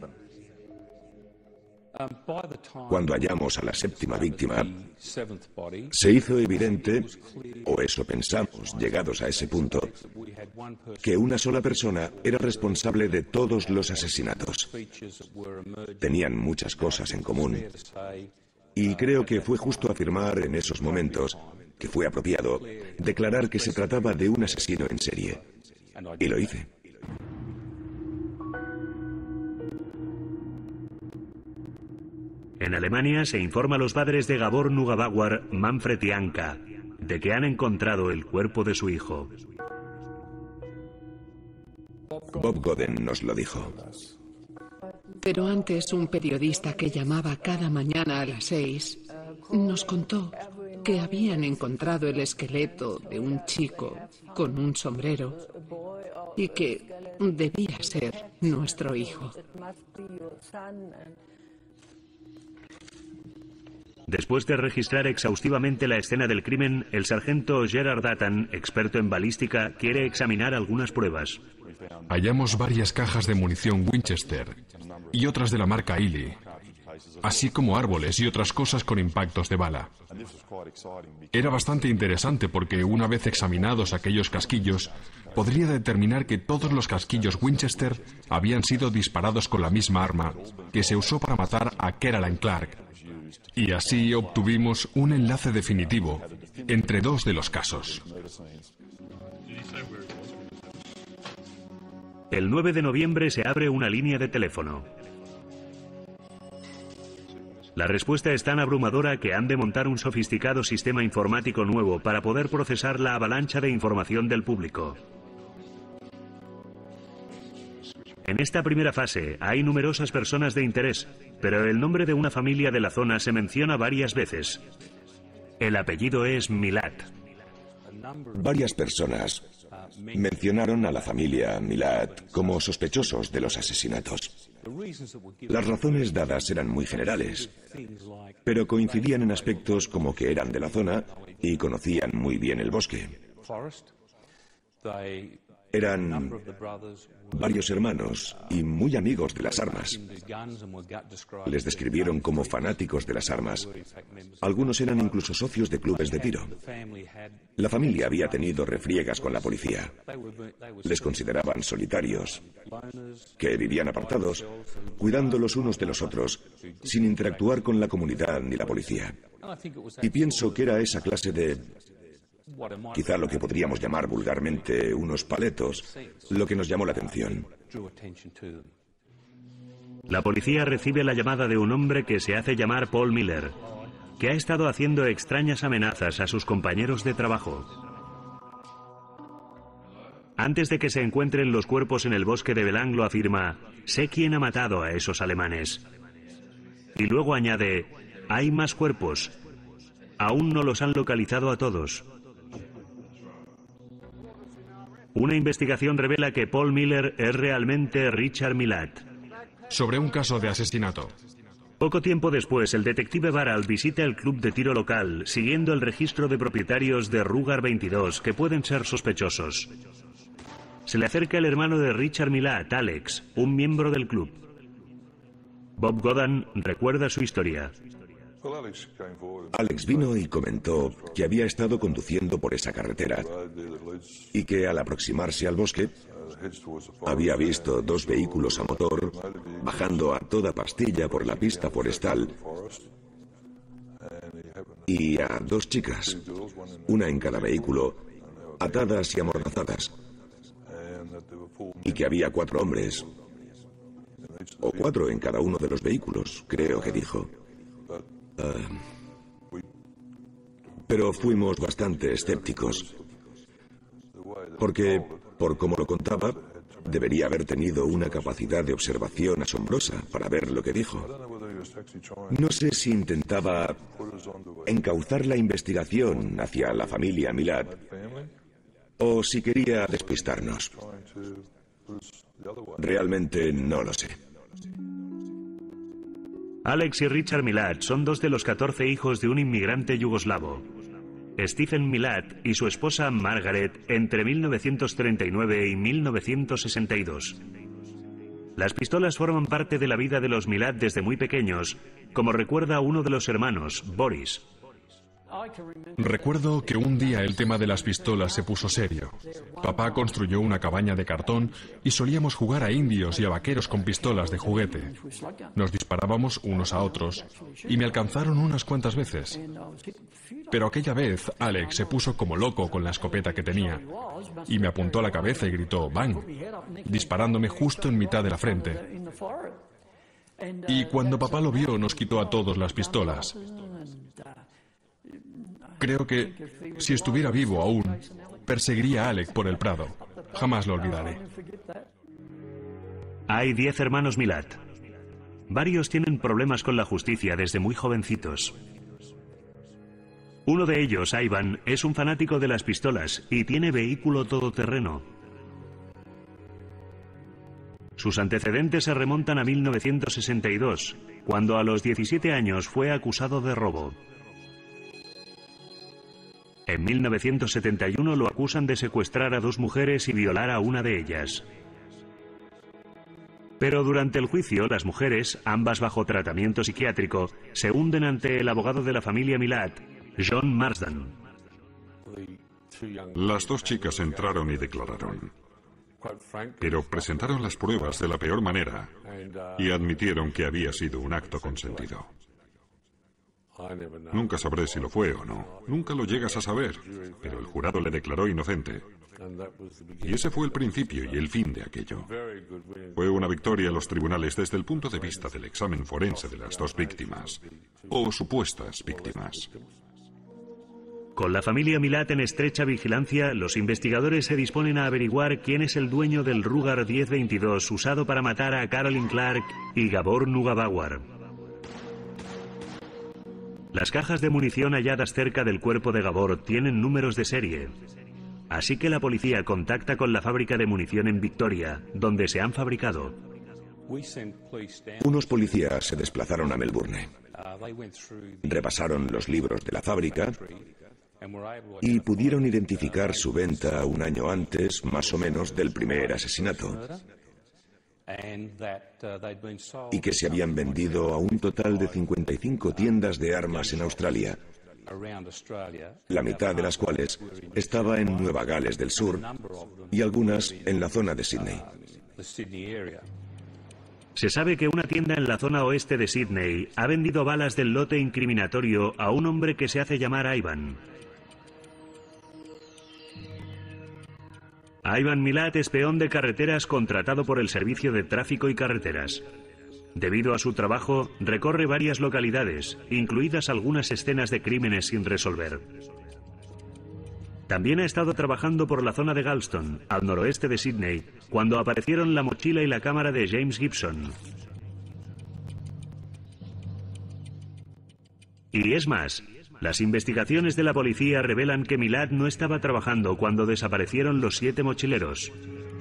Cuando hallamos a la séptima víctima, se hizo evidente, o eso pensamos, llegados a ese punto, que una sola persona era responsable de todos los asesinatos. Tenían muchas cosas en común. Y creo que fue justo afirmar en esos momentos que fue apropiado declarar que se trataba de un asesino en serie. Y lo hice. En Alemania se informa a los padres de Gabor Nugabaguar, Manfred y Anka, de que han encontrado el cuerpo de su hijo. Bob Godden nos lo dijo. Pero antes, un periodista que llamaba cada mañana a las seis nos contó que habían encontrado el esqueleto de un chico con un sombrero y que debía ser nuestro hijo. Después de registrar exhaustivamente la escena del crimen, el sargento Gerard Dutton, experto en balística, quiere examinar algunas pruebas. Hallamos varias cajas de munición Winchester y otras de la marca Illy, así como árboles y otras cosas con impactos de bala. Era bastante interesante porque una vez examinados aquellos casquillos, podría determinar que todos los casquillos Winchester habían sido disparados con la misma arma que se usó para matar a Caroline Clark. Y así obtuvimos un enlace definitivo entre dos de los casos. El nueve de noviembre se abre una línea de teléfono. La respuesta es tan abrumadora que han de montar un sofisticado sistema informático nuevo para poder procesar la avalancha de información del público. En esta primera fase hay numerosas personas de interés, pero el nombre de una familia de la zona se menciona varias veces. El apellido es Milat. Varias personas mencionaron a la familia Milat como sospechosos de los asesinatos. Las razones dadas eran muy generales, pero coincidían en aspectos como que eran de la zona y conocían muy bien el bosque. Eran varios hermanos y muy amigos de las armas. Les describieron como fanáticos de las armas. Algunos eran incluso socios de clubes de tiro. La familia había tenido refriegas con la policía. Les consideraban solitarios, que vivían apartados, cuidando los unos de los otros, sin interactuar con la comunidad ni la policía. Y pienso que era esa clase de... quizá lo que podríamos llamar vulgarmente unos paletos, lo que nos llamó la atención. La policía recibe la llamada de un hombre que se hace llamar Paul Miller, que ha estado haciendo extrañas amenazas a sus compañeros de trabajo. Antes de que se encuentren los cuerpos en el bosque de Belanglo, afirma: sé quién ha matado a esos alemanes. Y luego añade: hay más cuerpos. Aún no los han localizado a todos. Una investigación revela que Paul Miller es realmente Richard Milat. Sobre un caso de asesinato. Poco tiempo después, el detective Barald visita el club de tiro local, siguiendo el registro de propietarios de Ruger veintidós que pueden ser sospechosos. Se le acerca el hermano de Richard Milat, Alex, un miembro del club. Bob Godden recuerda su historia. Alex vino y comentó que había estado conduciendo por esa carretera y que al aproximarse al bosque había visto dos vehículos a motor bajando a toda pastilla por la pista forestal y a dos chicas, una en cada vehículo, atadas y amordazadas, y que había cuatro hombres, o cuatro en cada uno de los vehículos, creo que dijo. Uh, pero fuimos bastante escépticos. Porque, por como lo contaba, debería haber tenido una capacidad de observación asombrosa para ver lo que dijo. No sé si intentaba encauzar la investigación hacia la familia Milad o si quería despistarnos. Realmente no lo sé. Alex y Richard Milad son dos de los catorce hijos de un inmigrante yugoslavo. Stephen Milad y su esposa Margaret entre mil novecientos treinta y nueve y mil novecientos sesenta y dos. Las pistolas forman parte de la vida de los Milad desde muy pequeños, como recuerda uno de los hermanos, Boris. Recuerdo que un día el tema de las pistolas se puso serio. Papá construyó una cabaña de cartón y solíamos jugar a indios y a vaqueros con pistolas de juguete. Nos disparábamos unos a otros y me alcanzaron unas cuantas veces. Pero aquella vez Alex se puso como loco con la escopeta que tenía y me apuntó a la cabeza y gritó ¡bang!, disparándome justo en mitad de la frente. Y cuando papá lo vio nos quitó a todos las pistolas. Creo que, si estuviera vivo aún, perseguiría a Alec por el Prado. Jamás lo olvidaré. Hay diez hermanos Milad. Varios tienen problemas con la justicia desde muy jovencitos. Uno de ellos, Ivan, es un fanático de las pistolas y tiene vehículo todoterreno. Sus antecedentes se remontan a mil novecientos sesenta y dos, cuando a los diecisiete años fue acusado de robo. En mil novecientos setenta y uno lo acusan de secuestrar a dos mujeres y violar a una de ellas. Pero durante el juicio, las mujeres, ambas bajo tratamiento psiquiátrico, se hunden ante el abogado de la familia Milad, John Marsden. Las dos chicas entraron y declararon, pero presentaron las pruebas de la peor manera y admitieron que había sido un acto consentido. Nunca sabré si lo fue o no. Nunca lo llegas a saber, pero el jurado le declaró inocente. Y ese fue el principio y el fin de aquello. Fue una victoria en los tribunales desde el punto de vista del examen forense de las dos víctimas, o supuestas víctimas. Con la familia Milad en estrecha vigilancia, los investigadores se disponen a averiguar quién es el dueño del Ruger diez veintidós usado para matar a Carolyn Clark y Gabor Nugabawar. Las cajas de munición halladas cerca del cuerpo de Gabor tienen números de serie. Así que la policía contacta con la fábrica de munición en Victoria, donde se han fabricado. Unos policías se desplazaron a Melbourne. Repasaron los libros de la fábrica y pudieron identificar su venta un año antes, más o menos, del primer asesinato. Y que se habían vendido a un total de cincuenta y cinco tiendas de armas en Australia, la mitad de las cuales estaba en Nueva Gales del Sur y algunas en la zona de Sídney. Se sabe que una tienda en la zona oeste de Sídney ha vendido balas del lote incriminatorio a un hombre que se hace llamar Ivan. Ivan Milad es peón de carreteras contratado por el Servicio de Tráfico y Carreteras. Debido a su trabajo, recorre varias localidades, incluidas algunas escenas de crímenes sin resolver. También ha estado trabajando por la zona de Galston, al noroeste de Sídney, cuando aparecieron la mochila y la cámara de James Gibson. Y es más, las investigaciones de la policía revelan que Milad no estaba trabajando cuando desaparecieron los siete mochileros.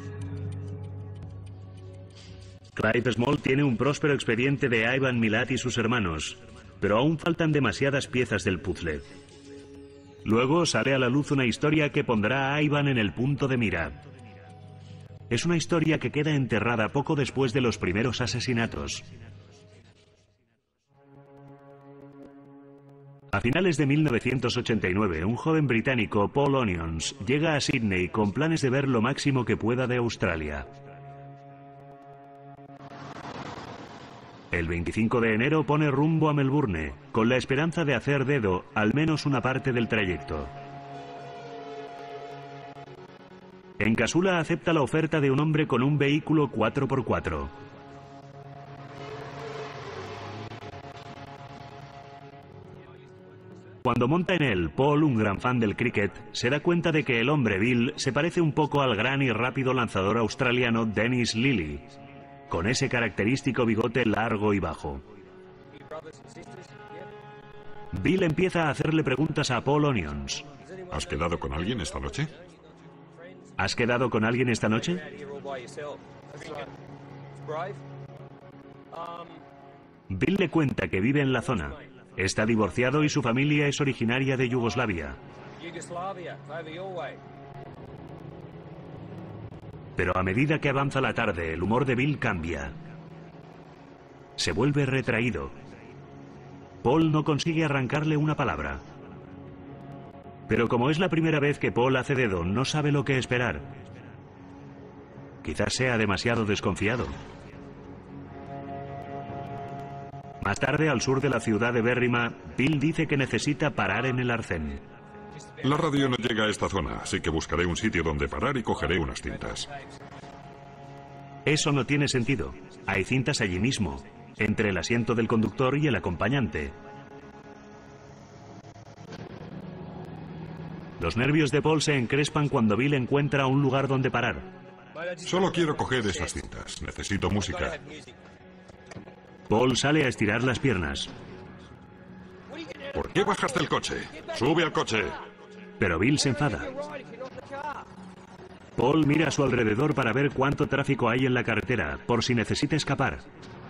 Clive Small tiene un próspero expediente de Ivan Milad y sus hermanos, pero aún faltan demasiadas piezas del puzzle. Luego sale a la luz una historia que pondrá a Ivan en el punto de mira. Es una historia que queda enterrada poco después de los primeros asesinatos. A finales de mil novecientos ochenta y nueve, un joven británico, Paul Onions, llega a Sídney con planes de ver lo máximo que pueda de Australia. El veinticinco de enero pone rumbo a Melbourne, con la esperanza de hacer dedo al menos una parte del trayecto. En Casula acepta la oferta de un hombre con un vehículo cuatro por cuatro. Cuando monta en él, Paul, un gran fan del cricket, se da cuenta de que el hombre Bill se parece un poco al gran y rápido lanzador australiano Dennis Lillee, con ese característico bigote largo y bajo. Bill empieza a hacerle preguntas a Paul Onions. ¿Has quedado con alguien esta noche? ¿Has quedado con alguien esta noche? Bill le cuenta que vive en la zona. Está divorciado y su familia es originaria de Yugoslavia. Pero a medida que avanza la tarde, el humor de Bill cambia. Se vuelve retraído. Paul no consigue arrancarle una palabra. Pero como es la primera vez que Paul hace dedo, no sabe lo que esperar. Quizás sea demasiado desconfiado. Más tarde, al sur de la ciudad de Berrima, Bill dice que necesita parar en el arcén. La radio no llega a esta zona, así que buscaré un sitio donde parar y cogeré unas cintas. Eso no tiene sentido. Hay cintas allí mismo, entre el asiento del conductor y el acompañante. Los nervios de Paul se encrespan cuando Bill encuentra un lugar donde parar. Solo quiero coger esas cintas. Necesito música. Paul sale a estirar las piernas. ¿Por qué bajaste el coche? ¡Sube al coche! Pero Bill se enfada. Paul mira a su alrededor para ver cuánto tráfico hay en la carretera, por si necesita escapar.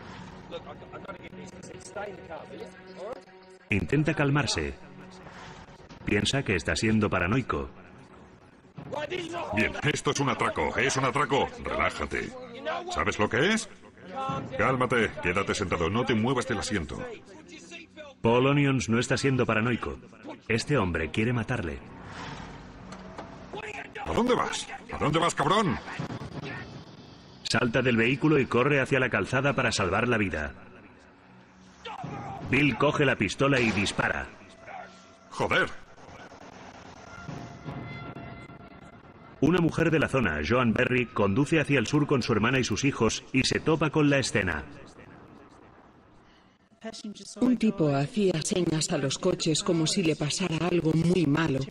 Intenta calmarse. Piensa que está siendo paranoico. Bien, esto es un atraco, es un atraco. Relájate. ¿Sabes lo que es? Cálmate, quédate sentado, no te muevas del asiento. Paul Onions no está siendo paranoico. Este hombre quiere matarle. ¿A dónde vas? ¿A dónde vas, cabrón? Salta del vehículo y corre hacia la calzada para salvar la vida. Bill coge la pistola y dispara. ¡Joder! Una mujer de la zona, Joan Berry, conduce hacia el sur con su hermana y sus hijos y se topa con la escena. Un tipo hacía señas a los coches como si le pasara algo muy malo.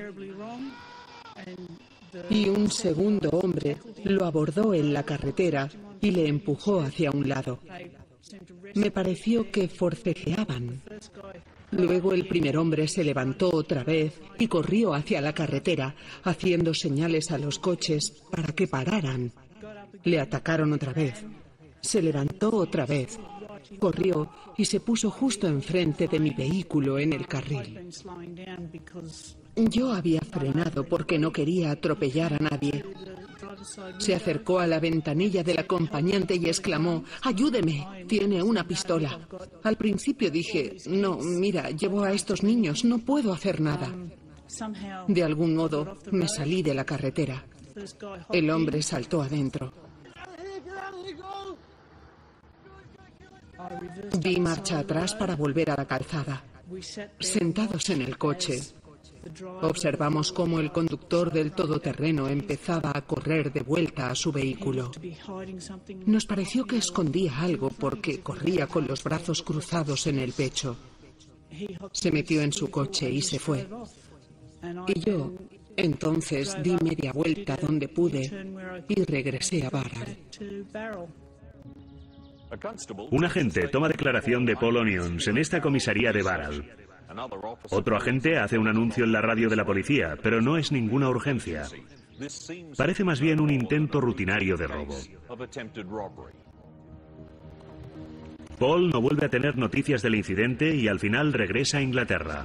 Y un segundo hombre lo abordó en la carretera y le empujó hacia un lado. Me pareció que forcejeaban. Luego el primer hombre se levantó otra vez y corrió hacia la carretera, haciendo señales a los coches para que pararan. Le atacaron otra vez. Se levantó otra vez. Corrió y se puso justo enfrente de mi vehículo en el carril. Yo había frenado porque no quería atropellar a nadie. Se acercó a la ventanilla del acompañante y exclamó: «¡Ayúdeme! Tiene una pistola». Al principio dije: «No, mira, llevo a estos niños, no puedo hacer nada». De algún modo, me salí de la carretera. El hombre saltó adentro. Di marcha atrás para volver a la calzada. Sentados en el coche, observamos cómo el conductor del todoterreno empezaba a correr de vuelta a su vehículo. Nos pareció que escondía algo porque corría con los brazos cruzados en el pecho. Se metió en su coche y se fue. Y yo, entonces, di media vuelta donde pude y regresé a Barral. Un agente toma declaración de Paul Onions en esta comisaría de Barral. Otro agente hace un anuncio en la radio de la policía, pero no es ninguna urgencia. Parece más bien un intento rutinario de robo. Paul no vuelve a tener noticias del incidente y al final regresa a Inglaterra.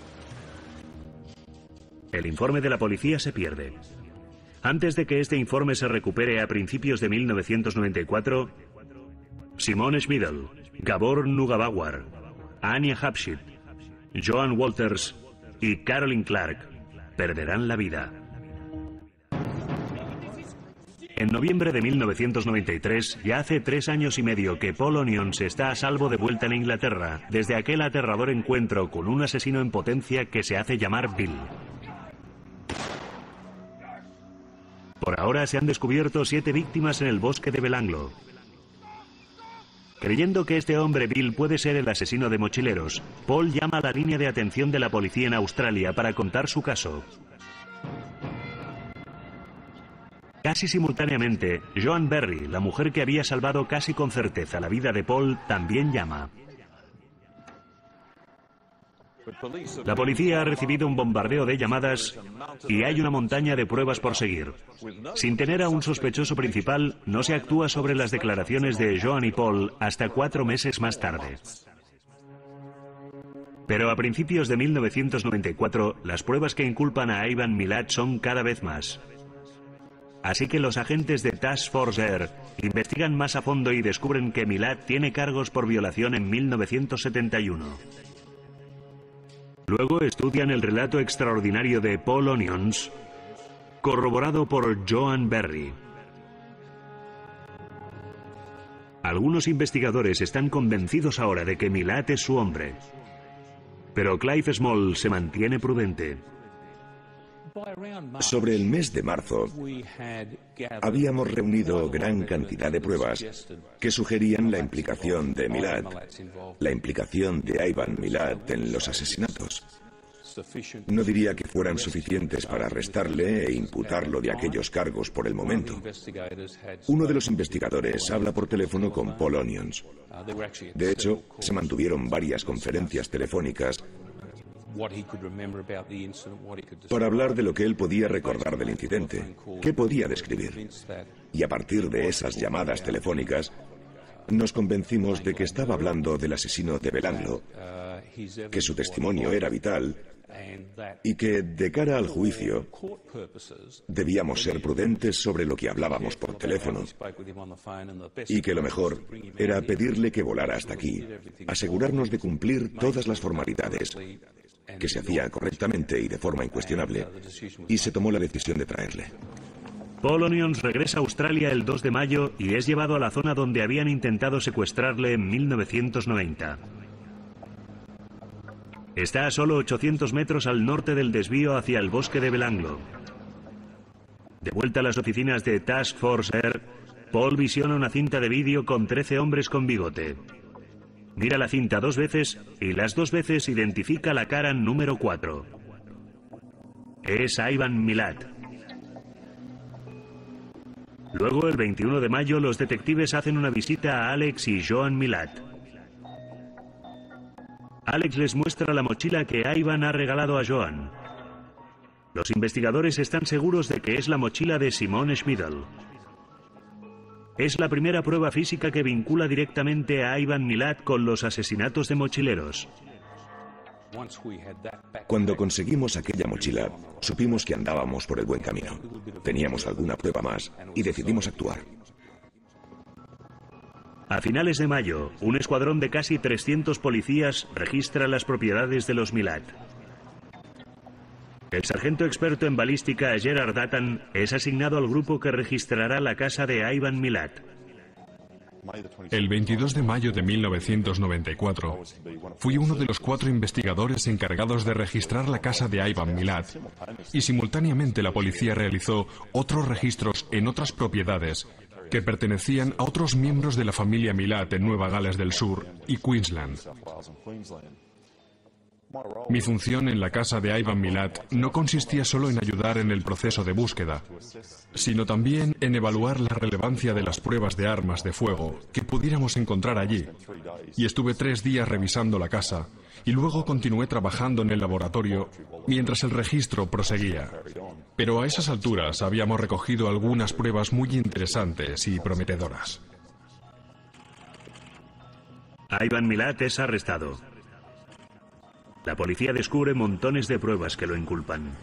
El informe de la policía se pierde. Antes de que este informe se recupere a principios de mil novecientos noventa y cuatro, Simone Schmidl, Gabor Nugabawar, Anya Hapshid, Joan Walters y Carolyn Clark perderán la vida. En noviembre de mil novecientos noventa y tres, ya hace tres años y medio que Paul Onions está a salvo de vuelta en Inglaterra desde aquel aterrador encuentro con un asesino en potencia que se hace llamar Bill. Por ahora se han descubierto siete víctimas en el bosque de Belanglo. Creyendo que este hombre Bill puede ser el asesino de mochileros, Paul llama a la línea de atención de la policía en Australia para contar su caso. Casi simultáneamente, Joan Berry, la mujer que había salvado casi con certeza la vida de Paul, también llama. La policía ha recibido un bombardeo de llamadas y hay una montaña de pruebas por seguir. Sin tener a un sospechoso principal, no se actúa sobre las declaraciones de Joan y Paul hasta cuatro meses más tarde. Pero a principios de mil novecientos noventa y cuatro, las pruebas que inculpan a Ivan Milat son cada vez más. Así que los agentes de Task Force Air investigan más a fondo y descubren que Milat tiene cargos por violación en mil novecientos setenta y uno. Luego estudian el relato extraordinario de Paul Onions, corroborado por Joan Berry. Algunos investigadores están convencidos ahora de que Milat es su hombre, pero Clive Small se mantiene prudente. Sobre el mes de marzo, habíamos reunido gran cantidad de pruebas que sugerían la implicación de Milat, la implicación de Ivan Milat en los asesinatos. No diría que fueran suficientes para arrestarle e imputarlo de aquellos cargos por el momento. Uno de los investigadores habla por teléfono con Paul Onions. De hecho, se mantuvieron varias conferencias telefónicas para hablar de lo que él podía recordar del incidente, qué podía describir. Y a partir de esas llamadas telefónicas, nos convencimos de que estaba hablando del asesino de Belanglo, que su testimonio era vital y que, de cara al juicio, debíamos ser prudentes sobre lo que hablábamos por teléfono y que lo mejor era pedirle que volara hasta aquí, asegurarnos de cumplir todas las formalidades, que se hacía correctamente y de forma incuestionable, y se tomó la decisión de traerle. Paul Onions regresa a Australia el dos de mayo y es llevado a la zona donde habían intentado secuestrarle en mil novecientos noventa. Está a solo ochocientos metros al norte del desvío hacia el bosque de Belanglo. De vuelta a las oficinas de Task Force Air, Paul visiona una cinta de vídeo con trece hombres con bigote. Mira la cinta dos veces y las dos veces identifica la cara número cuatro. Es Ivan Milat. Luego, el veintiuno de mayo, los detectives hacen una visita a Alex y Joan Milat. Alex les muestra la mochila que Ivan ha regalado a Joan. Los investigadores están seguros de que es la mochila de Simone Schmidl. Es la primera prueba física que vincula directamente a Ivan Milat con los asesinatos de mochileros. Cuando conseguimos aquella mochila, supimos que andábamos por el buen camino. Teníamos alguna prueba más y decidimos actuar. A finales de mayo, un escuadrón de casi trescientos policías registra las propiedades de los Milat. El sargento experto en balística Gerard Dutton es asignado al grupo que registrará la casa de Ivan Milat. El veintidós de mayo de mil novecientos noventa y cuatro, fui uno de los cuatro investigadores encargados de registrar la casa de Ivan Milat, y simultáneamente la policía realizó otros registros en otras propiedades que pertenecían a otros miembros de la familia Milat en Nueva Gales del Sur y Queensland. Mi función en la casa de Ivan Milat no consistía solo en ayudar en el proceso de búsqueda, sino también en evaluar la relevancia de las pruebas de armas de fuego que pudiéramos encontrar allí. Y estuve tres días revisando la casa, y luego continué trabajando en el laboratorio mientras el registro proseguía. Pero a esas alturas habíamos recogido algunas pruebas muy interesantes y prometedoras. Ivan Milat es arrestado. La policía descubre montones de pruebas que lo inculpan.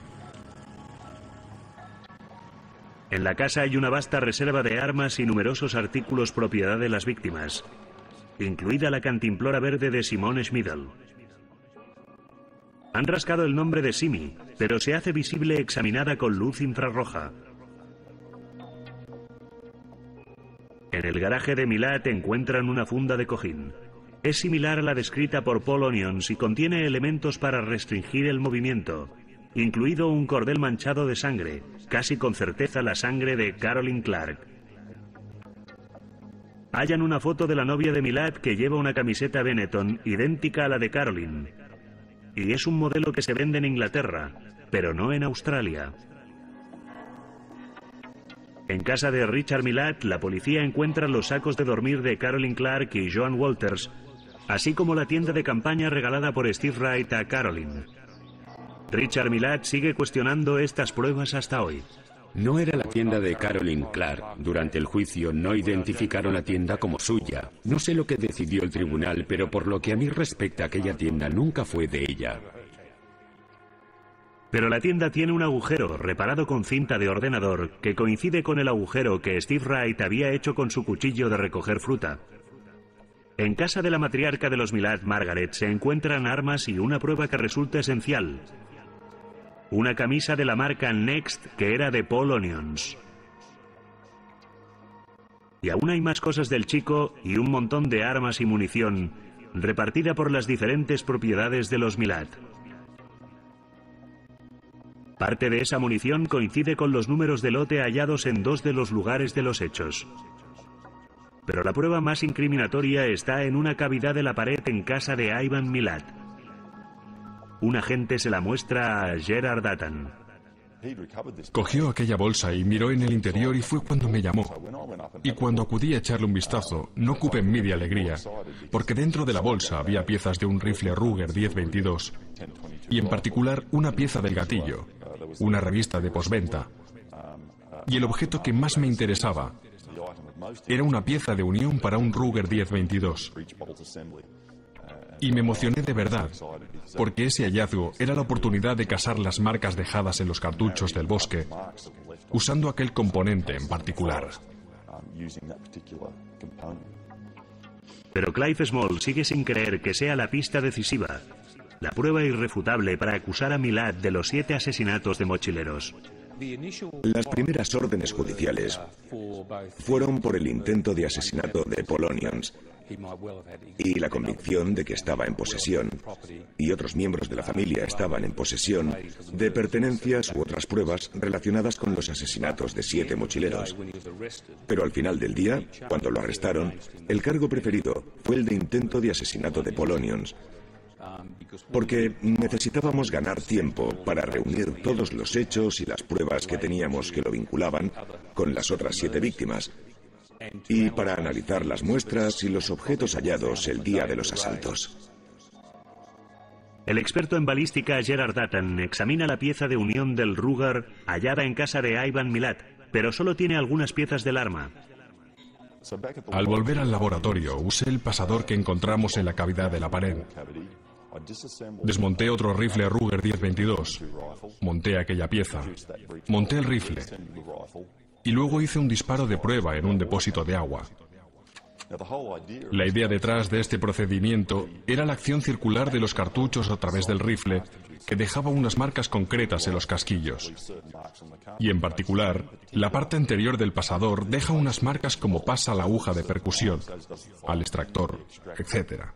En la casa hay una vasta reserva de armas y numerosos artículos propiedad de las víctimas, incluida la cantimplora verde de Simone Schmidl. Han rascado el nombre de Simi, pero se hace visible examinada con luz infrarroja. En el garaje de Milat encuentran una funda de cojín. Es similar a la descrita por Paul Onions y contiene elementos para restringir el movimiento, incluido un cordel manchado de sangre, casi con certeza la sangre de Carolyn Clark. hallan una foto de la novia de Milad que lleva una camiseta Benetton idéntica a la de Caroline. Y es un modelo que se vende en Inglaterra, pero no en Australia. En casa de Richard Milad, la policía encuentra los sacos de dormir de Caroline Clark y Joan Walters, así como la tienda de campaña regalada por Steve Wright a Caroline. Richard Milad sigue cuestionando estas pruebas hasta hoy. No era la tienda de Caroline Clark. Durante el juicio no identificaron la tienda como suya. No sé lo que decidió el tribunal, pero por lo que a mí respecta, aquella tienda nunca fue de ella. Pero la tienda tiene un agujero reparado con cinta de ordenador que coincide con el agujero que Steve Wright había hecho con su cuchillo de recoger fruta. En casa de la matriarca de los Milad, Margaret, se encuentran armas y una prueba que resulta esencial. Una camisa de la marca Next que era de Paul Onions. Y aún hay más cosas del chico y un montón de armas y munición repartida por las diferentes propiedades de los Milad. Parte de esa munición coincide con los números de lote hallados en dos de los lugares de los hechos. Pero la prueba más incriminatoria está en una cavidad de la pared en casa de Ivan Milad. Un agente se la muestra a Gerard Dutton. Cogió aquella bolsa y miró en el interior y fue cuando me llamó. Y cuando acudí a echarle un vistazo, no cupe en mí de alegría, porque dentro de la bolsa había piezas de un rifle Ruger diez veintidós, y en particular una pieza del gatillo, una revista de postventa. Y el objeto que más me interesaba era una pieza de unión para un Ruger diez veintidós. Y me emocioné de verdad, porque ese hallazgo era la oportunidad de casar las marcas dejadas en los cartuchos del bosque, usando aquel componente en particular. Pero Clive Small sigue sin creer que sea la pista decisiva, la prueba irrefutable para acusar a Milad de los siete asesinatos de mochileros. Las primeras órdenes judiciales fueron por el intento de asesinato de Paul Onions y la convicción de que estaba en posesión, y otros miembros de la familia estaban en posesión, de pertenencias u otras pruebas relacionadas con los asesinatos de siete mochileros. Pero al final del día, cuando lo arrestaron, el cargo preferido fue el de intento de asesinato de Paul Onions, porque necesitábamos ganar tiempo para reunir todos los hechos y las pruebas que teníamos que lo vinculaban con las otras siete víctimas, y para analizar las muestras y los objetos hallados el día de los asaltos. El experto en balística Gerard Dutton examina la pieza de unión del Ruger hallada en casa de Ivan Milad, pero solo tiene algunas piezas del arma. Al volver al laboratorio, usé el pasador que encontramos en la cavidad de la pared. Desmonté otro rifle Ruger diez veintidós, monté aquella pieza, monté el rifle y luego hice un disparo de prueba en un depósito de agua. La idea detrás de este procedimiento era la acción circular de los cartuchos a través del rifle, que dejaba unas marcas concretas en los casquillos. Y en particular, la parte anterior del pasador deja unas marcas como pasa la aguja de percusión, al extractor, etcétera.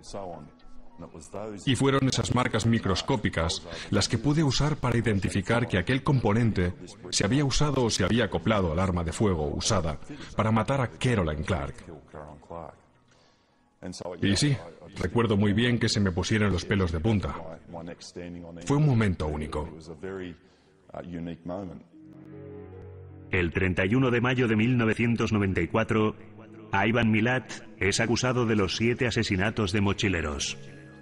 Y fueron esas marcas microscópicas las que pude usar para identificar que aquel componente se había usado o se había acoplado al arma de fuego usada para matar a Caroline Clark. Y sí, recuerdo muy bien que se me pusieron los pelos de punta. Fue un momento único. El treinta y uno de mayo de mil novecientos noventa y cuatro, Ivan Milad es acusado de los siete asesinatos de mochileros.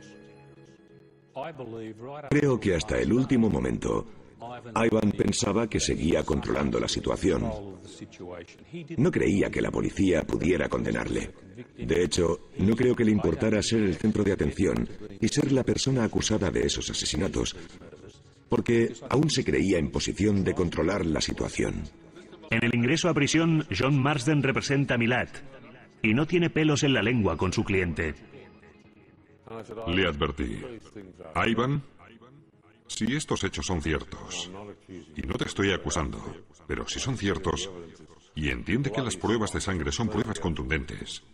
Creo que hasta el último momento, Ivan pensaba que seguía controlando la situación. No creía que la policía pudiera condenarle. De hecho, no creo que le importara ser el centro de atención y ser la persona acusada de esos asesinatos, porque aún se creía en posición de controlar la situación. En el ingreso a prisión, John Marsden representa a Milad y no tiene pelos en la lengua con su cliente. Le advertí: Ivan, si estos hechos son ciertos, y no te estoy acusando, pero si son ciertos, y entiende que las pruebas de sangre son pruebas contundentes,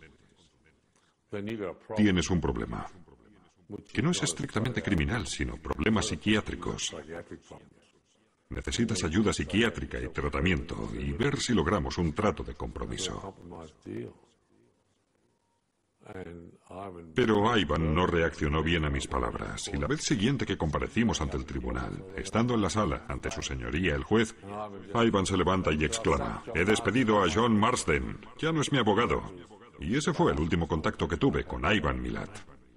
tienes un problema, que no es estrictamente criminal, sino problemas psiquiátricos. Necesitas ayuda psiquiátrica y tratamiento, y ver si logramos un trato de compromiso. Pero Ivan no reaccionó bien a mis palabras, y la vez siguiente que comparecimos ante el tribunal, estando en la sala ante su señoría el juez, Ivan se levanta y exclama: «He despedido a John Marsden, ya no es mi abogado». Y ese fue el último contacto que tuve con Ivan Milat.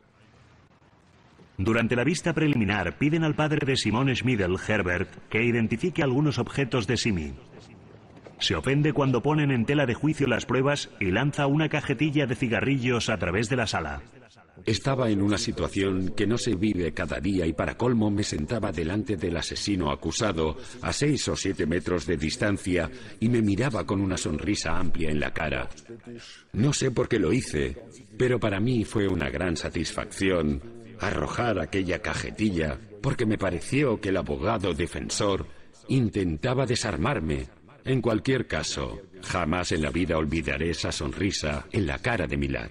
Durante la vista preliminar piden al padre de Simone Schmidl, Herbert, que identifique algunos objetos de Simi. Se ofende cuando ponen en tela de juicio las pruebas y lanza una cajetilla de cigarrillos a través de la sala. Estaba en una situación que no se vive cada día y para colmo me sentaba delante del asesino acusado a seis o siete metros de distancia y me miraba con una sonrisa amplia en la cara. No sé por qué lo hice, pero para mí fue una gran satisfacción arrojar aquella cajetilla porque me pareció que el abogado defensor intentaba desarmarme. En cualquier caso, jamás en la vida olvidaré esa sonrisa en la cara de Milat.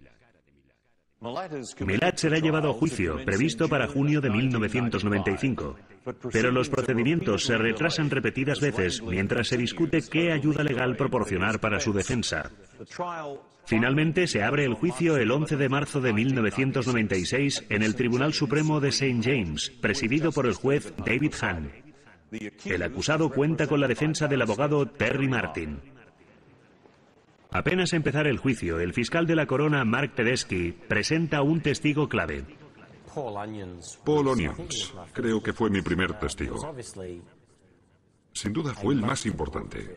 Milat será llevado a juicio, previsto para junio de mil novecientos noventa y cinco. Pero los procedimientos se retrasan repetidas veces mientras se discute qué ayuda legal proporcionar para su defensa. Finalmente se abre el juicio el once de marzo de mil novecientos noventa y seis en el Tribunal Supremo de Saint James, presidido por el juez David Hahn. El acusado cuenta con la defensa del abogado Terry Martin. Apenas empezar el juicio, el fiscal de la corona, Mark Tedeschi, presenta un testigo clave. Paul Onions, creo que fue mi primer testigo. Sin duda fue el más importante.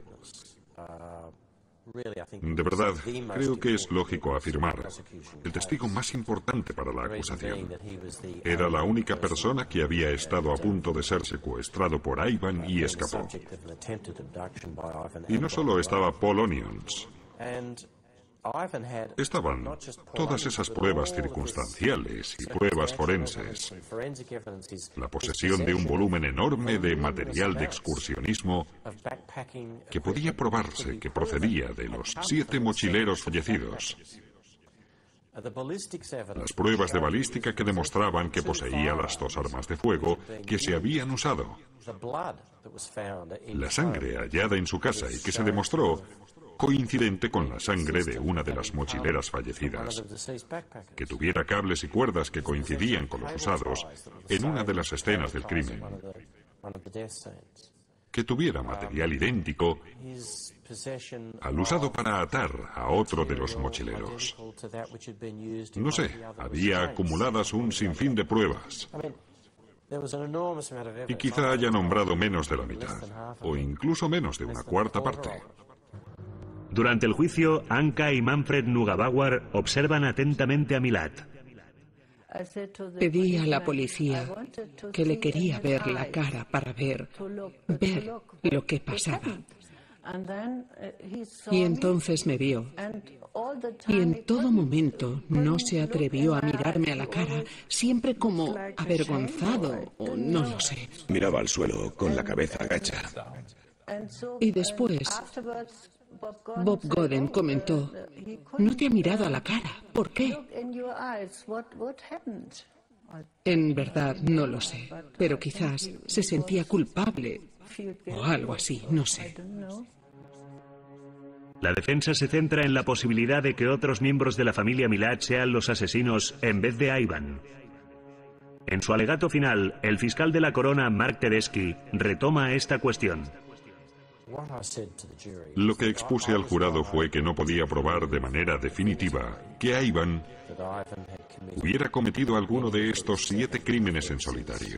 De verdad, creo que es lógico afirmar el testigo más importante para la acusación. Era la única persona que había estado a punto de ser secuestrado por Ivan y escapó. Y no solo estaba Paul Onions. Estaban todas esas pruebas circunstanciales y pruebas forenses, la posesión de un volumen enorme de material de excursionismo que podía probarse que procedía de los siete mochileros fallecidos, las pruebas de balística que demostraban que poseía las dos armas de fuego que se habían usado, la sangre hallada en su casa y que se demostró coincidente con la sangre de una de las mochileras fallecidas, que tuviera cables y cuerdas que coincidían con los usados en una de las escenas del crimen, que tuviera material idéntico al usado para atar a otro de los mochileros. No sé, había acumuladas un sinfín de pruebas. Y quizá haya nombrado menos de la mitad, o incluso menos de una cuarta parte. Durante el juicio, Anka y Manfred Nugabauer observan atentamente a Milat. Pedí a la policía que le quería ver la cara para ver, ver lo que pasaba. Y entonces me vio. Y en todo momento no se atrevió a mirarme a la cara, siempre como avergonzado o no lo sé. Miraba al suelo con la cabeza agacha. Y después Bob Godden comentó: «No te ha mirado a la cara. ¿Por qué?» En verdad no lo sé, pero quizás se sentía culpable o algo así, no sé. La defensa se centra en la posibilidad de que otros miembros de la familia Milat sean los asesinos en vez de Ivan. En su alegato final, el fiscal de la corona, Mark Tedeschi, retoma esta cuestión. Lo que expuse al jurado fue que no podía probar de manera definitiva que Ivan hubiera cometido alguno de estos siete crímenes en solitario.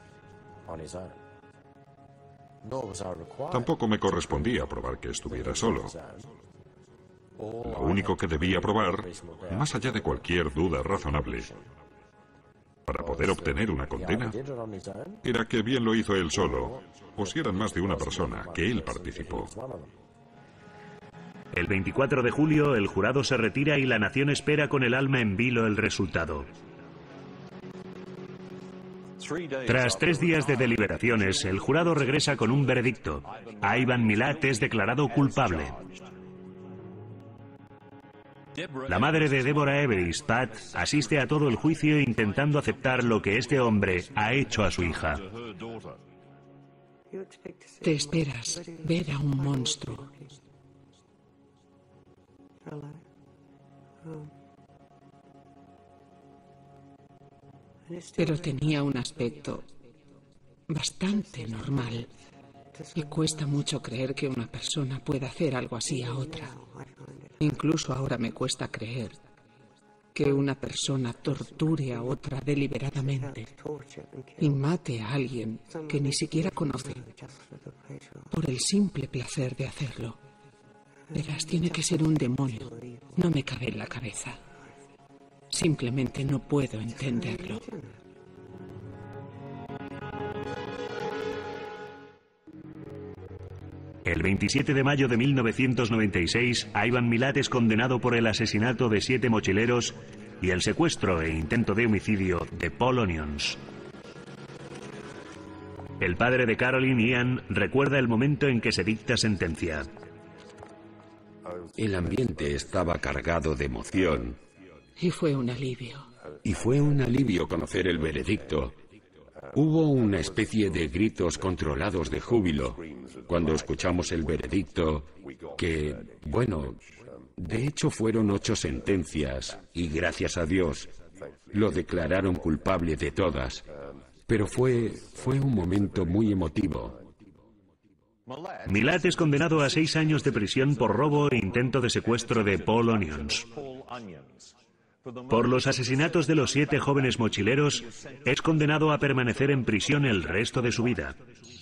Tampoco me correspondía probar que estuviera solo. Lo único que debía probar, más allá de cualquier duda razonable, para poder obtener una condena, era que bien lo hizo él solo, o si eran más de una persona, que él participó. El veinticuatro de julio, el jurado se retira y la nación espera con el alma en vilo el resultado. Tras tres días de deliberaciones, el jurado regresa con un veredicto. Ivan Milat es declarado culpable. La madre de Deborah Everis, Pat, asiste a todo el juicio intentando aceptar lo que este hombre ha hecho a su hija. Te esperas ver a un monstruo. pero tenía un aspecto bastante normal. Y cuesta mucho creer que una persona pueda hacer algo así a otra. Incluso ahora me cuesta creer que una persona torture a otra deliberadamente y mate a alguien que ni siquiera conoce por el simple placer de hacerlo. Verás, tiene que ser un demonio. No me cabe en la cabeza. Simplemente no puedo entenderlo. El veintisiete de mayo de mil novecientos noventa y seis, Ivan Milat es condenado por el asesinato de siete mochileros y el secuestro e intento de homicidio de Paul Onions. El padre de Caroline, Ian, recuerda el momento en que se dicta sentencia. El ambiente estaba cargado de emoción. Y fue un alivio. Y fue un alivio conocer el veredicto. Hubo una especie de gritos controlados de júbilo cuando escuchamos el veredicto que, bueno, de hecho fueron ocho sentencias y gracias a Dios lo declararon culpable de todas. Pero fue, fue un momento muy emotivo. Milat es condenado a seis años de prisión por robo e intento de secuestro de Paul Onions. Por los asesinatos de los siete jóvenes mochileros, es condenado a permanecer en prisión el resto de su vida.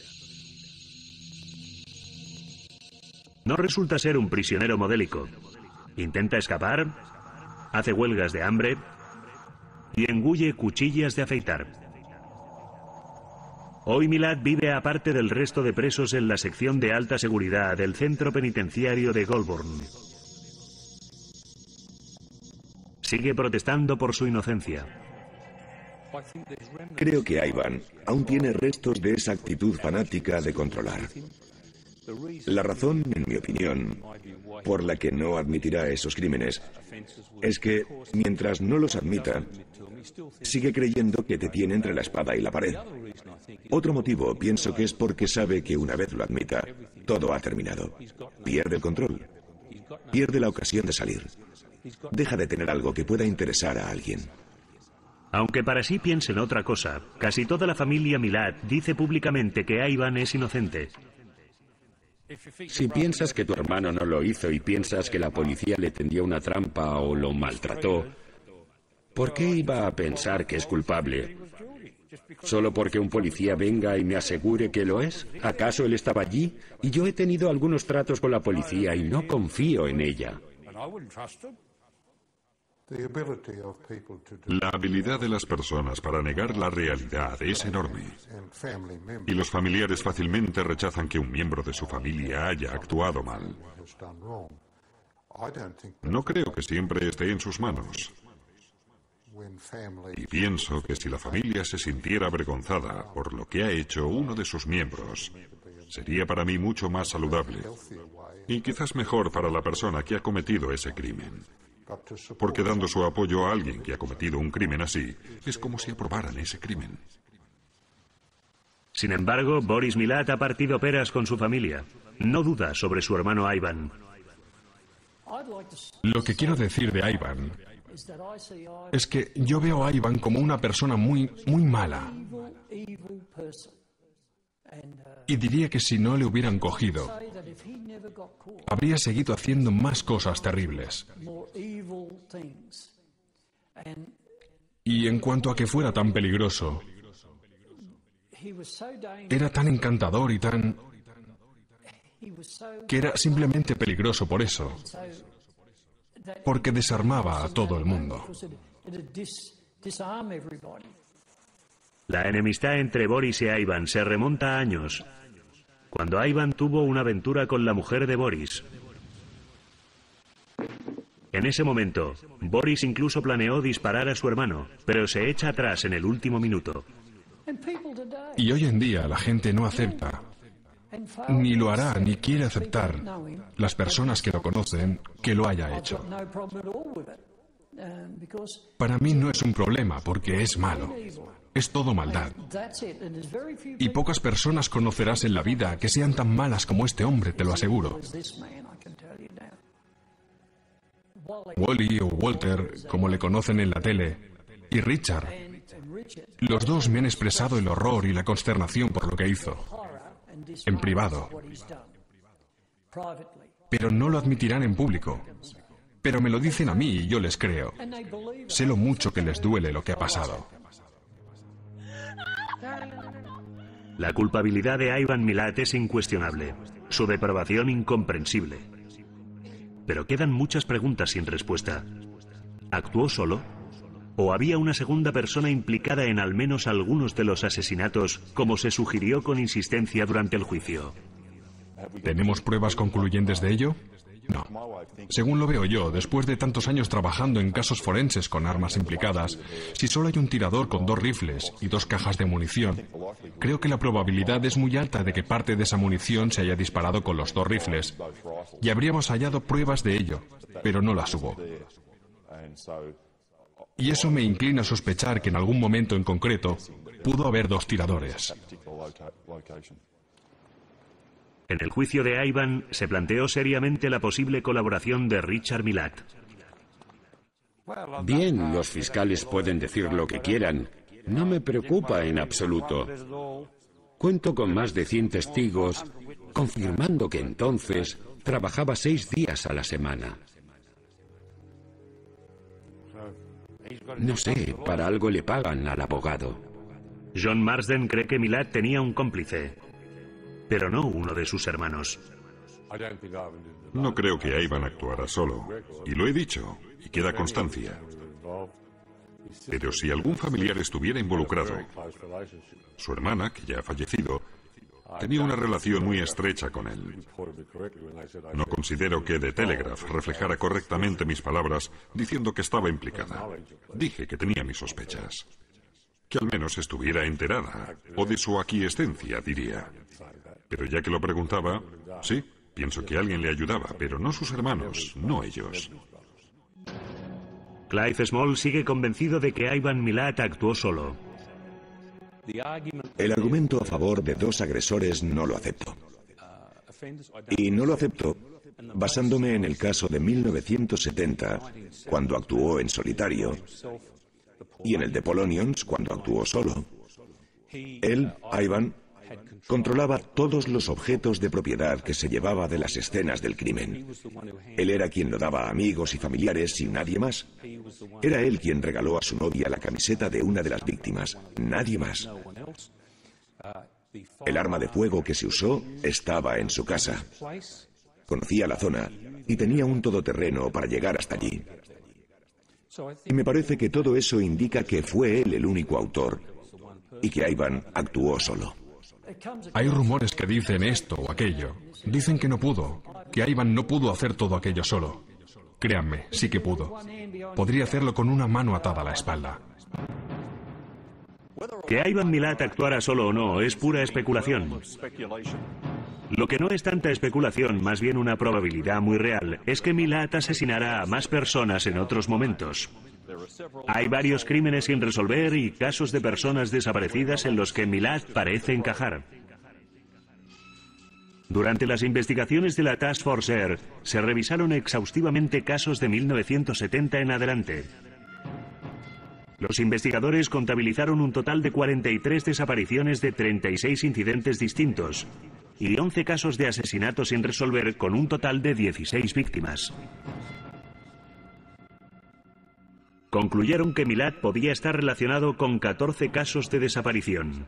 No resulta ser un prisionero modélico. Intenta escapar, hace huelgas de hambre y engulle cuchillas de afeitar. Hoy Milat vive aparte del resto de presos en la sección de alta seguridad del centro penitenciario de Goulburn. Sigue protestando por su inocencia. Creo que Ivan aún tiene restos de esa actitud fanática de controlar. La razón, en mi opinión, por la que no admitirá esos crímenes es que, mientras no los admita, sigue creyendo que te tiene entre la espada y la pared. Otro motivo, pienso que es porque sabe que una vez lo admita, todo ha terminado. Pierde el control. Pierde la ocasión de salir. Deja de tener algo que pueda interesar a alguien. Aunque para sí piensen otra cosa, casi toda la familia Milat dice públicamente que Ivan es inocente. Si piensas que tu hermano no lo hizo y piensas que la policía le tendió una trampa o lo maltrató, ¿por qué iba a pensar que es culpable? ¿Solo porque un policía venga y me asegure que lo es? ¿Acaso él estaba allí? Y yo he tenido algunos tratos con la policía y no confío en ella. La habilidad de las personas para negar la realidad es enorme. Y los familiares fácilmente rechazan que un miembro de su familia haya actuado mal. No creo que siempre esté en sus manos. Y pienso que si la familia se sintiera avergonzada por lo que ha hecho uno de sus miembros, sería para mí mucho más saludable. Y quizás mejor para la persona que ha cometido ese crimen. Porque dando su apoyo a alguien que ha cometido un crimen así, es como si aprobaran ese crimen. Sin embargo, Boris Milat ha partido peras con su familia. No duda sobre su hermano Ivan. Lo que quiero decir de Ivan es que yo veo a Ivan como una persona muy, muy mala. Y diría que si no le hubieran cogido, habría seguido haciendo más cosas terribles. Y en cuanto a que fuera tan peligroso, era tan encantador y tan... que era simplemente peligroso por eso. Porque desarmaba a todo el mundo. La enemistad entre Boris y Ivan se remonta a años, cuando Ivan tuvo una aventura con la mujer de Boris. En ese momento, Boris incluso planeó disparar a su hermano, pero se echa atrás en el último minuto. Y hoy en día la gente no acepta, ni lo hará, ni quiere aceptar, las personas que lo conocen, que lo haya hecho. Para mí no es un problema, porque es malo. Es todo maldad. Y pocas personas conocerás en la vida que sean tan malas como este hombre, te lo aseguro. Wally o Walter, como le conocen en la tele, y Richard. Los dos me han expresado el horror y la consternación por lo que hizo, en privado. Pero no lo admitirán en público. Pero me lo dicen a mí y yo les creo. Sé lo mucho que les duele lo que ha pasado. La culpabilidad de Ivan Milat es incuestionable, su depravación incomprensible. Pero quedan muchas preguntas sin respuesta. ¿Actuó solo? ¿O había una segunda persona implicada en al menos algunos de los asesinatos, como se sugirió con insistencia durante el juicio? ¿Tenemos pruebas concluyentes de ello? No. Según lo veo yo, después de tantos años trabajando en casos forenses con armas implicadas, si solo hay un tirador con dos rifles y dos cajas de munición, creo que la probabilidad es muy alta de que parte de esa munición se haya disparado con los dos rifles. Y habríamos hallado pruebas de ello, pero no las hubo. Y eso me inclina a sospechar que en algún momento en concreto pudo haber dos tiradores. En el juicio de Ivan se planteó seriamente la posible colaboración de Richard Milat. Bien, los fiscales pueden decir lo que quieran. No me preocupa en absoluto. Cuento con más de cien testigos confirmando que entonces trabajaba seis días a la semana. No sé, para algo le pagan al abogado. John Marsden cree que Milat tenía un cómplice, pero no uno de sus hermanos. No creo que Ivan actuara solo, y lo he dicho, y queda constancia. Pero si algún familiar estuviera involucrado, su hermana, que ya ha fallecido, tenía una relación muy estrecha con él. No considero que The Telegraph reflejara correctamente mis palabras diciendo que estaba implicada. Dije que tenía mis sospechas. Que al menos estuviera enterada, o de su aquiescencia, diría. Pero ya que lo preguntaba, sí, pienso que alguien le ayudaba, pero no sus hermanos, no ellos. Clive Small sigue convencido de que Ivan Milat actuó solo. El argumento a favor de dos agresores no lo acepto. Y no lo acepto basándome en el caso de mil novecientos setenta, cuando actuó en solitario, y en el de Polonions, cuando actuó solo. Él, Ivan, controlaba todos los objetos de propiedad que se llevaba de las escenas del crimen. Él era quien lo daba a amigos y familiares y nadie más. Era él quien regaló a su novia la camiseta de una de las víctimas, nadie más. El arma de fuego que se usó estaba en su casa. Conocía la zona y tenía un todoterreno para llegar hasta allí. Y me parece que todo eso indica que fue él el único autor y que Ivan actuó solo. Hay rumores que dicen esto o aquello. Dicen que no pudo, que Ivan no pudo hacer todo aquello solo. Créanme, sí que pudo. Podría hacerlo con una mano atada a la espalda. Que Ivan Milat actuara solo o no es pura especulación. Lo que no es tanta especulación, más bien una probabilidad muy real, es que Milat asesinara a más personas en otros momentos. Hay varios crímenes sin resolver y casos de personas desaparecidas en los que Milat parece encajar. Durante las investigaciones de la Task Force Air, se revisaron exhaustivamente casos de mil novecientos setenta en adelante. Los investigadores contabilizaron un total de cuarenta y tres desapariciones de treinta y seis incidentes distintos y once casos de asesinatos sin resolver con un total de dieciséis víctimas. Concluyeron que Milat podía estar relacionado con catorce casos de desaparición.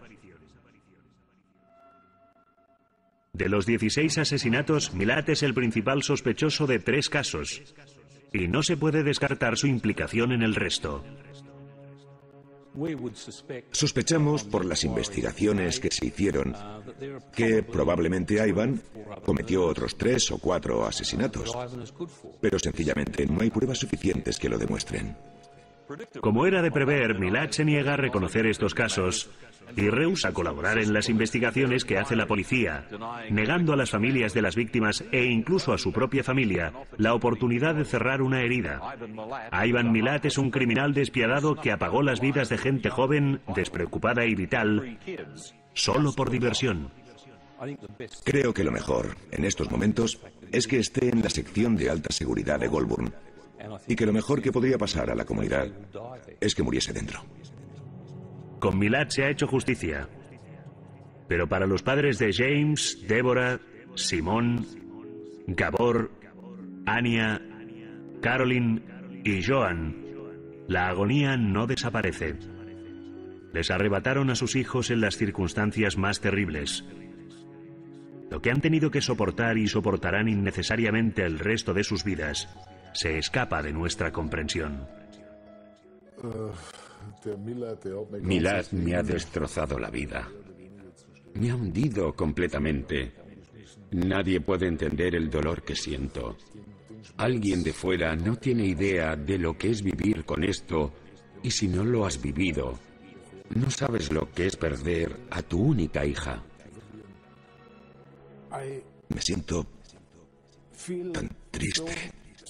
De los dieciséis asesinatos, Milat es el principal sospechoso de tres casos, y no se puede descartar su implicación en el resto. Sospechamos por las investigaciones que se hicieron que probablemente Ivan cometió otros tres o cuatro asesinatos, pero sencillamente no hay pruebas suficientes que lo demuestren. Como era de prever, Milat se niega a reconocer estos casos y rehúsa colaborar en las investigaciones que hace la policía, negando a las familias de las víctimas e incluso a su propia familia la oportunidad de cerrar una herida. Ivan Milat es un criminal despiadado que apagó las vidas de gente joven, despreocupada y vital, solo por diversión. Creo que lo mejor, en estos momentos, es que esté en la sección de alta seguridad de Goulburn, y que lo mejor que podría pasar a la comunidad es que muriese dentro. Con Milad se ha hecho justicia. Pero para los padres de James, Deborah, Simón, Gabor, Anya, Caroline y Joan, la agonía no desaparece. Les arrebataron a sus hijos en las circunstancias más terribles. Lo que han tenido que soportar y soportarán innecesariamente el resto de sus vidas se escapa de nuestra comprensión. Milad me ha destrozado la vida. Me ha hundido completamente. Nadie puede entender el dolor que siento. Alguien de fuera no tiene idea de lo que es vivir con esto, y si no lo has vivido, no sabes lo que es perder a tu única hija. Me siento tan triste,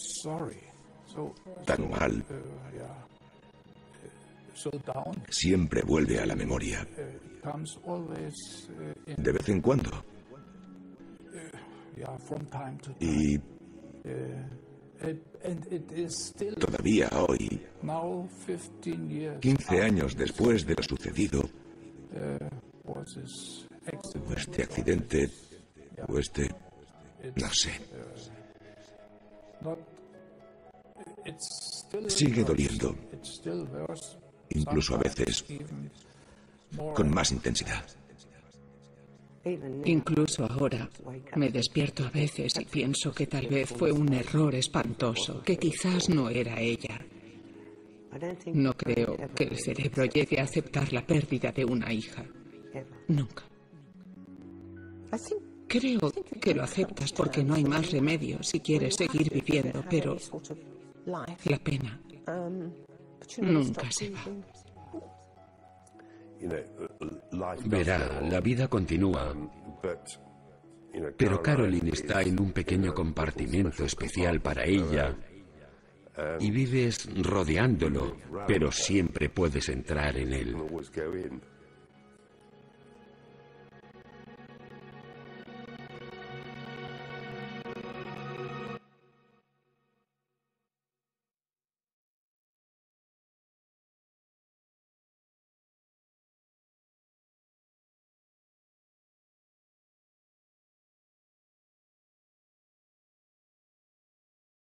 tan mal. Siempre vuelve a la memoria. De vez en cuando. Y todavía hoy, quince años después de lo sucedido, o este accidente, o este, no sé, sigue doliendo, incluso a veces con más intensidad. Incluso ahora me despierto a veces y pienso que tal vez fue un error espantoso, que quizás no era ella. No creo que el cerebro llegue a aceptar la pérdida de una hija. Nunca. Creo que lo aceptas porque no hay más remedio si quieres seguir viviendo, pero la pena nunca se va. Verá, la vida continúa. Pero Caroline está en un pequeño compartimento especial para ella y vives rodeándolo, pero siempre puedes entrar en él.